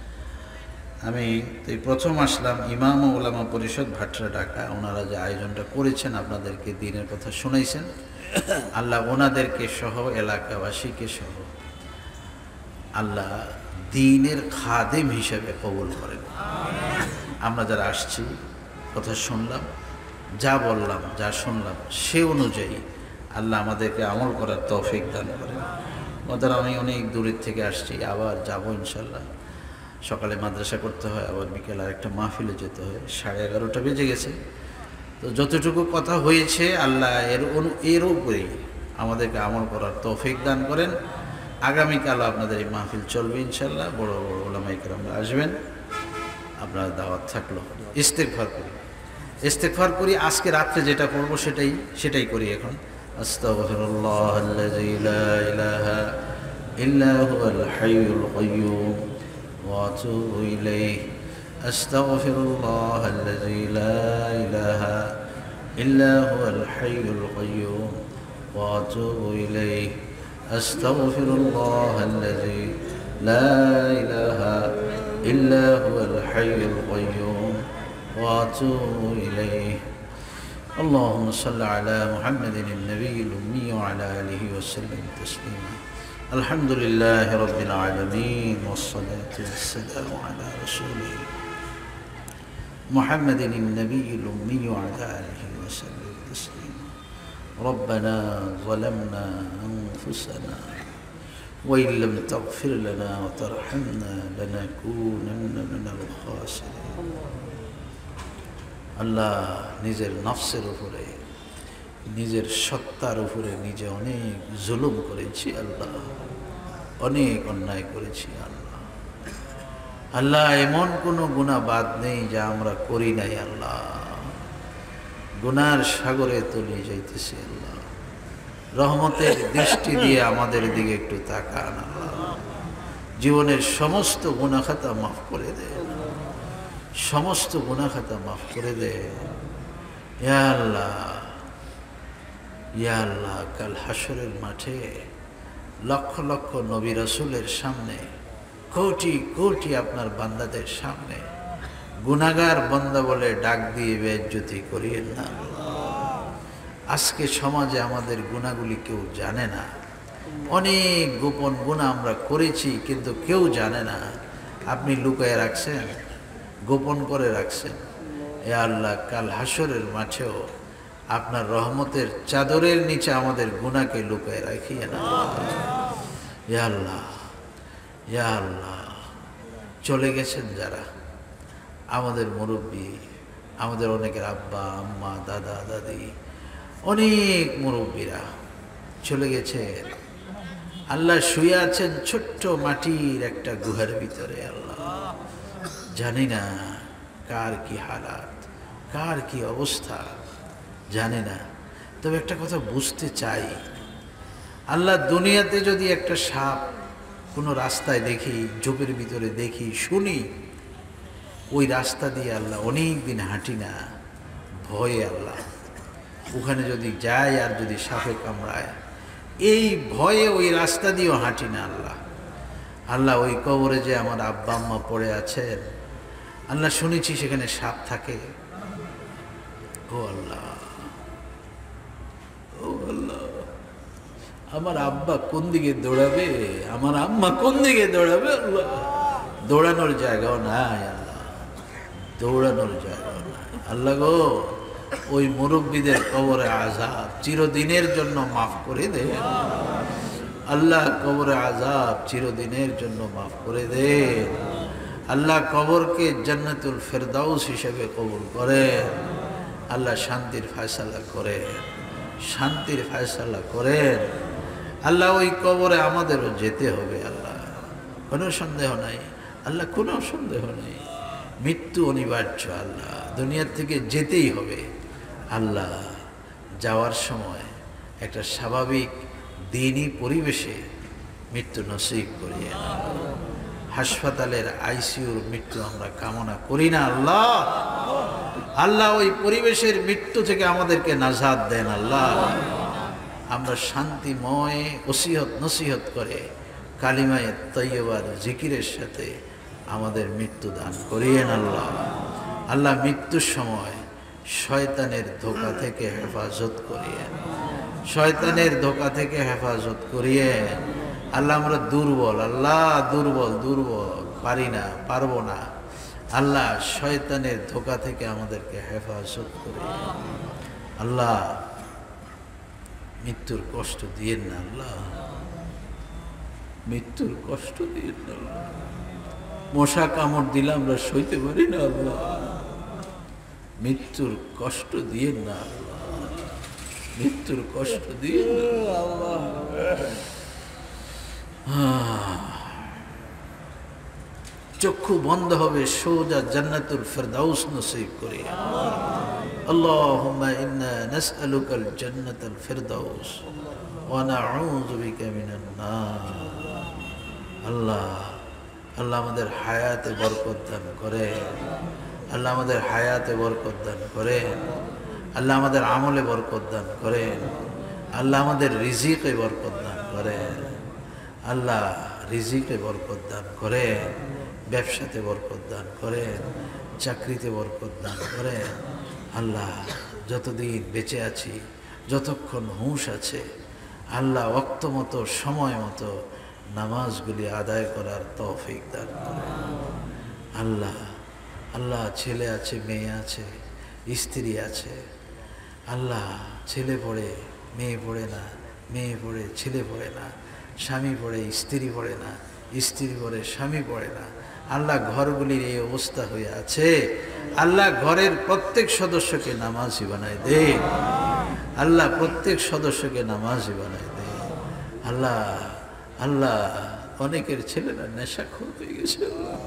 আমি এই প্রথম আসলাম, ইমাম ও ওলামা পরিষদ ভাটরা ঢাকা, ওনারা যে আয়োজনটা করেছেন, আপনাদেরকে দ্বীনের কথা শুনাইছেন, আল্লাহ ওনাদেরকে সহ এলাকাবাসীকে সহ আল্লাহ দ্বীনের খাদেম হিসেবে কবুল করেন। আমরা যারা আসছি, কথা শুনলাম, যা বললাম, যা শুনলাম, সে অনুযায়ী আল্লাহ আমাদেরকে আমল করার তৌফিক দান করেন। ওদের আমি অনেক দূরের থেকে আসছি, আবার যাব ইনশাল্লাহ। সকালে মাদ্রাসা করতে হয়, আবার বিকেল আর একটা মাহফিলে যেতে হয়, 11:30 বেজে গেছে। তো যতটুকু কথা হয়েছে, আল্লাহ এর উপরেই আমাদেরকে আমল করার তৌফিক দান করেন। আগামীকালও আপনাদের এই মাহফিল চলবে ইনশাল্লাহ। বড় বড় ওলামায়ে কেরামরা আসবেন, আপনার দাওয়াত থাকলো। ইস্তেগফার করি। আজকে রাত্রে যেটা করবো সেটাই করি এখন। আস্তাগফিরুল্লাহাল্লাযী লা ইলাহা ইল্লা হুয়াল হাইয়ুল কাইয়্যুম ওয়া আতুবু ইলাইহি। আস্তাগফিরুল্লাহাল্লাযী লা ইলাহা ইল্লা হুয়াল হাইয়ুল কাইয়্যুম ওয়া আতুবু ইলাইহি। আস্তাগফিরুল্লাহাল্লাযী লা ইলাহা إلا هو الحي القيوم وأتوب إليه. اللهم صل على محمد النبي الأمي وعلى آله وسلم تسليما. الحمد لله رب العالمين والصلاة والسلام على رسوله محمد النبي الأمي وعلى آله وسلم تسليما. ربنا ظلمنا أنفسنا وإن لم تغفر لنا وترحمنا لنكونن من الخاسرين. আল্লাহ নিজের নফসের উপরে, নিজের সত্তার উপরে নিজে অনেক জুলুম করেছি আল্লাহ, অনেক অন্যায় করেছি আল্লাহ। আল্লাহ এমন কোনো গুনাহ বাদ নেই যা আমরা করি নাই আল্লাহ। গুনার সাগরে তলিয়ে যাইতেছি আল্লাহ। রহমতের দৃষ্টি দিয়ে আমাদের দিকে একটু তাকান আল্লাহ। জীবনের সমস্ত গুনাহ খাতা মাফ করে দে, সমস্ত গুনাহ খাতা মাফ করে দে ইয়া আল্লাহ। ইয়া আল্লাহ, কাল হাসরের মাঠে লক্ষ লক্ষ নবী রাসূলের সামনে, কোটি কোটি আপনার বান্দাদের সামনে গুনাহগার বান্দা বলে ডাক দিয়ে বেইজ্জতি করিয়েন না। আজকে সমাজে আমাদের গুনাহগুলি কেউ জানে না, অনেক গোপন গুনাহ আমরা করেছি কিন্তু কেউ জানে না। আপনি লুকায় রাখছেন, গোপন করে রাখছেন। এ আল্লাহ, কাল হাসরের মাঠেও আপনার রহমতের চাদরের নিচে আমাদের গুনাহকে লুকায় রাখিয়ে না। ইয়া আল্লাহ, ইয়া আল্লাহ, চলে গেছেন যারা, আমাদের মুরব্বী, আমাদের অনেকের আব্বা আম্মা দাদা দাদি, অনেক মুরব্বীরা চলে গেছেন। আল্লাহ শুয়ে আছেন ছোট্ট মাটির একটা গুহার ভিতরে। আল্লাহ, জানি না কার কি হালাত, কার কি অবস্থা, জানি না। তবে একটা কথা বুঝতে চাই, আল্লাহ, দুনিয়াতে যদি একটা সাপ কোনো রাস্তায় দেখি, ঝোপের ভিতরে দেখি, শুনি, ওই রাস্তা দিয়ে আল্লাহ অনেক দিন হাঁটি না, ভয়ে আল্লাহ ওখানে যদি যাই আর যদি সাপে কামড়ায়, এই ভয়ে ওই রাস্তা দিয়েও হাঁটি না। আল্লাহ, আল্লাহ, ওই কবরে যে আমার আব্বা আম্মা পড়ে আছেন, আল্লাহ শুনেছি সেখানে সাপ থাকে। ও আল্লাহ, ও আল্লাহ, আমার আব্বা কোন দিকে দৌড়াবে, আমার আম্মা কোন দিকে দৌড়াবে? আল্লাহ, দৌড়ানোর জায়গাও নাই। আল্লাহ, দৌড়ানোর জায়গাও নাই। আল্লাহ গো, ওই মুরব্বীদের কবরে আযাব চিরদিনের জন্য মাফ করে দে। আল্লাহ, কবরে আযাব চিরদিনের জন্য মাফ করে দে। আল্লাহ, কবরকে জান্নাতুল ফেরদাউস হিসেবে কবুল করে। আল্লাহ, শান্তির ফয়সালা করে, শান্তির ফয়সালা করেন। আল্লাহ, ওই কবরে আমাদেরও যেতে হবে। আল্লাহ, কোনো সন্দেহ নাই। আল্লাহ, কোনো সন্দেহ নেই, মৃত্যু অনিবার্য। আল্লাহ, দুনিয়ার থেকে যেতেই হবে। আল্লাহ, যাওয়ার সময় একটা স্বাভাবিক দিনই পরিবেশে মৃত্যু নসিব করিয়ে। হাসপাতালের আইসিইউর মৃত্যু আমরা কামনা করি না। আল্লাহ, আল্লাহ, ওই পরিবেশের মৃত্যু থেকে আমাদেরকে নাজাত দেন। আল্লাহ, আমরা শান্তিময় ওসিয়ত নসিহত করে কালিমায়ে তৈয়বার জিকিরের সাথে আমাদের মৃত্যু দান করিয়েন। আল্লাহ, আল্লাহ, মৃত্যুর সময় শয়তানের ধোঁকা থেকে হেফাজত করিয়েন, শয়তানের ধোঁকা থেকে হেফাজত করিয়েন। আল্লাহ, আমরা দুর্বল, আল্লাহ, দুর্বল, দুর্বল, পারি না, পারবো না। আল্লাহ, শয়তানের ধোঁকা থেকে আমাদেরকে হেফাজত করিয়েন। আল্লাহ, মৃত্যুর কষ্ট দিয়েন না। আল্লাহ, মৃত্যুর কষ্ট দিয়েন না। আল্লাহ, মশা কামড় দিলে আমরা সইতে পারি না। আল্লাহ, মৃত্যুর কষ্ট দিয়েন না। আল্লাহ, মৃত্যুর কষ্ট দিয়েন না। আল্লাহ, চক্ষু বন্ধ হবে, সোজা জান্নাতুল ফেরদাউস নসিব করিয়ে। আল্লাহুম্মা ইন্না নাসআলুকাল জান্নাতাল ফিরদাউস ওয়া নাউযু বিকা মিনান নার। আল্লাহ, আল্লাহ, আমাদের হায়াতে বরকত দান করে। আল্লাহ, আমাদের হায়াতে বরকত দান করে। আল্লাহ, আমাদের আমলে বরকত দান করেন। আল্লাহ, আমাদের রিজিকে বরকত দান করেন। আল্লাহ, রিজিকে বরকত দান করেন, ব্যবসাতে বরকত দান করেন, চাকরিতে বরকত দান করেন। আল্লাহ, যতদিন বেঁচে আছি, যতক্ষণ হুঁশ আছে, আল্লাহ, ওয়াক্ত মতো সময় মতো নামাজগুলি আদায় করার তৌফিক দান করেন। আল্লাহ, আল্লাহ, ছেলে আছে, মেয়ে আছে, স্ত্রী আছে। আল্লাহ, ছেলে পড়ে মেয়ে পড়ে না, মেয়ে পড়ে ছেলে পড়ে না, স্বামী পড়ে স্ত্রী পড়ে না, স্ত্রী পড়ে স্বামী পড়ে না। আল্লাহ, ঘরগুলির এই অবস্থা হয়ে আছে। আল্লাহ, ঘরের প্রত্যেক সদস্যকে নামাজি বানায় দে। আল্লাহ, প্রত্যেক সদস্যকে নামাজি বানায় দে। আল্লাহ, আল্লাহ, অনেকের ছেলেরা নেশাখোর হয়ে গেছে।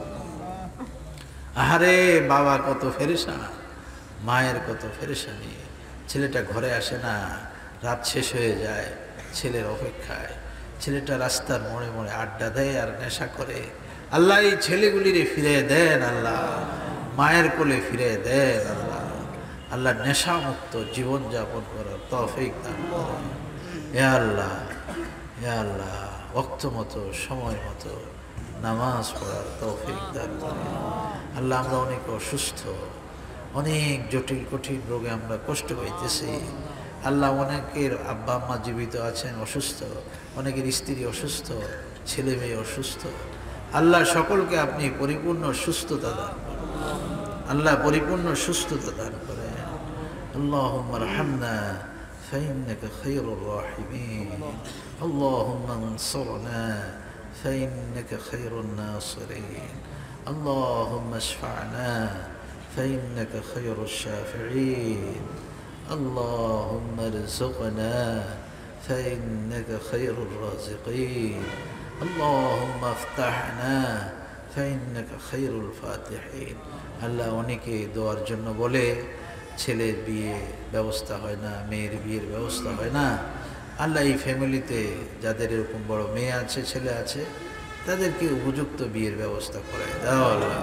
আহারে বাবা কত ফেরেশান, মায়ের কত ফেরেশানি। ছেলেটা ঘরে আসে না, রাত শেষ হয়ে যায় ছেলের অপেক্ষায়। ছেলেটা রাস্তার মোড়ে মোড়ে আড্ডা দেয় আর নেশা করে। আল্লাহ, এই ছেলেগুলিরে ফিরে দেন। আল্লাহ, মায়ের কোলে ফিরে দেন। আল্লাহ, আল্লাহ, নেশামুক্ত জীবনযাপন করার তৌফিক দান করেন। হে আল্লাহ, হে আল্লাহ, ওয়াক্ত মতো সময় মতো নামাজ পড়ার তৌফিক দান করেন। আল্লাহ, আমরা অনেক অসুস্থ, অনেক জটিল কঠিন রোগে আমরা কষ্ট পাইতেছি। আল্লাহ, অনেকের আব্বা আম্মা জীবিত আছেন অসুস্থ, অনেকের স্ত্রী অসুস্থ, ছেলে মেয়ে অসুস্থ। আল্লাহ, সকলকে আপনি পরিপূর্ণ সুস্থতা দান করেন। আল্লাহ, পরিপূর্ণ সুস্থতা দান করেন। আল্লাহুম্মা রহমনা ফাইন্নাকা খায়রুর রাহিমিন। আল্লাহুম্মা আনসুরনা ফাইন্নাকা খায়রুন নাসিরিন। আল্লাহুম্মা ইশফা'না ফাইন্নাকা খায়রুশ শাফিঈন। اللهم ارزقنا فإنك خير الرازقين. اللهم افتحنا فإنك خير الفاتحين. আল্লাহ, অনেকে দোয়ার জন্য বলে ছেলের বিয়ে ব্যবস্থা হয় না, মেয়ের বিয়ের ব্যবস্থা হয় না। আল্লাহ, এই ফ্যামিলিতে যাদের এরকম বড় মেয়ে আছে, ছেলে আছে, তাদেরকে উপযুক্ত বিয়ের ব্যবস্থা করে দাও আল্লাহ।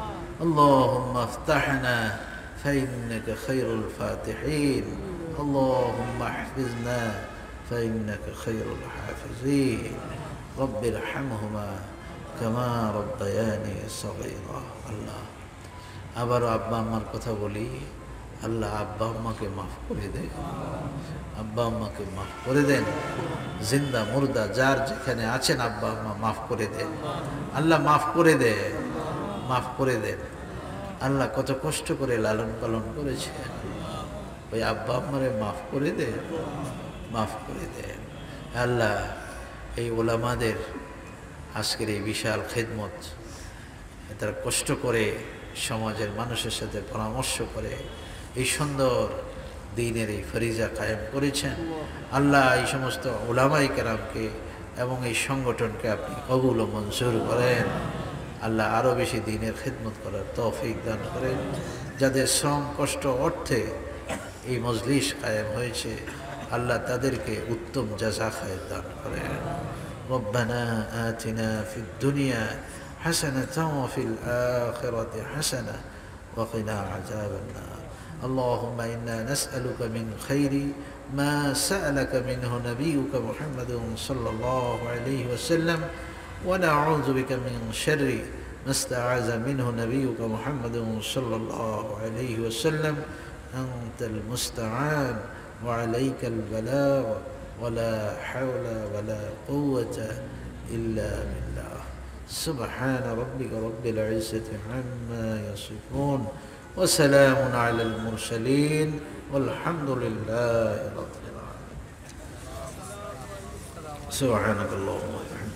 اللهم افتحنا فإنك خير الفاتحين. اللهم احفظنا فإنك خير الحافظين. رب ارحمهما كما ربياني صغيرا. আল্লাহ, আবারও আব্বা আম্মার কথা বলি। আল্লাহ, আব্বা আম্মাকে মাফ করে দেন, আব্বা আম্মাকে মাফ করে দেন। জিন্দা মুর্দা যার যেখানে আছেন আব্বা আম্মা মাফ করে দেন। আল্লাহ, মাফ করে দেন, মাফ করে দেন। আল্লাহ, কত কষ্ট করে লালন পালন করেছেন, ওই আব্বা আম্মারে মাফ করে দেন, মাফ করে দেন। আল্লাহ, এই ওলামাদের আজকের এই বিশাল খেদমত, তারা কষ্ট করে সমাজের মানুষের সাথে পরামর্শ করে এই সুন্দর দ্বীনের এই ফরিজা কায়েম করেছেন। আল্লাহ, এই সমস্ত ওলামায়ে কেরামকে এবং এই সংগঠনকে আপনি কবুল ও মঞ্জুর করেন। আল্লাহ, আরও বেশি দ্বীনের খেদমত করার তৌফিক দান করেন। যাদের শ্রম কষ্ট অর্থে এই মজলিস কায়েম হয়েছে, আল্লাহ তাদেরকে উত্তম জাযা খায়ের দান করেন। রব্বানা আতিনা ফিদ দুনিয়া হাসানাতাও ওয়া ফিল আখিরাতি হাসানা ওয়া কিনা আযাবান নার। اللهم إنا نسألك من خير ما سألك منه نبيك محمد صلى الله عليه وسلم، ونعوذ بك من شر ما استعاذ منه نبيك محمد صلى الله عليه وسلم. أنت المستعان وعليك البلاغ ولا حول ولا قوة إلا بالله. سبحان ربك رب العزة عما يصفون وسلام على المرسلين والحمد لله رب العالمين. سبحانك اللهم وبحمدك.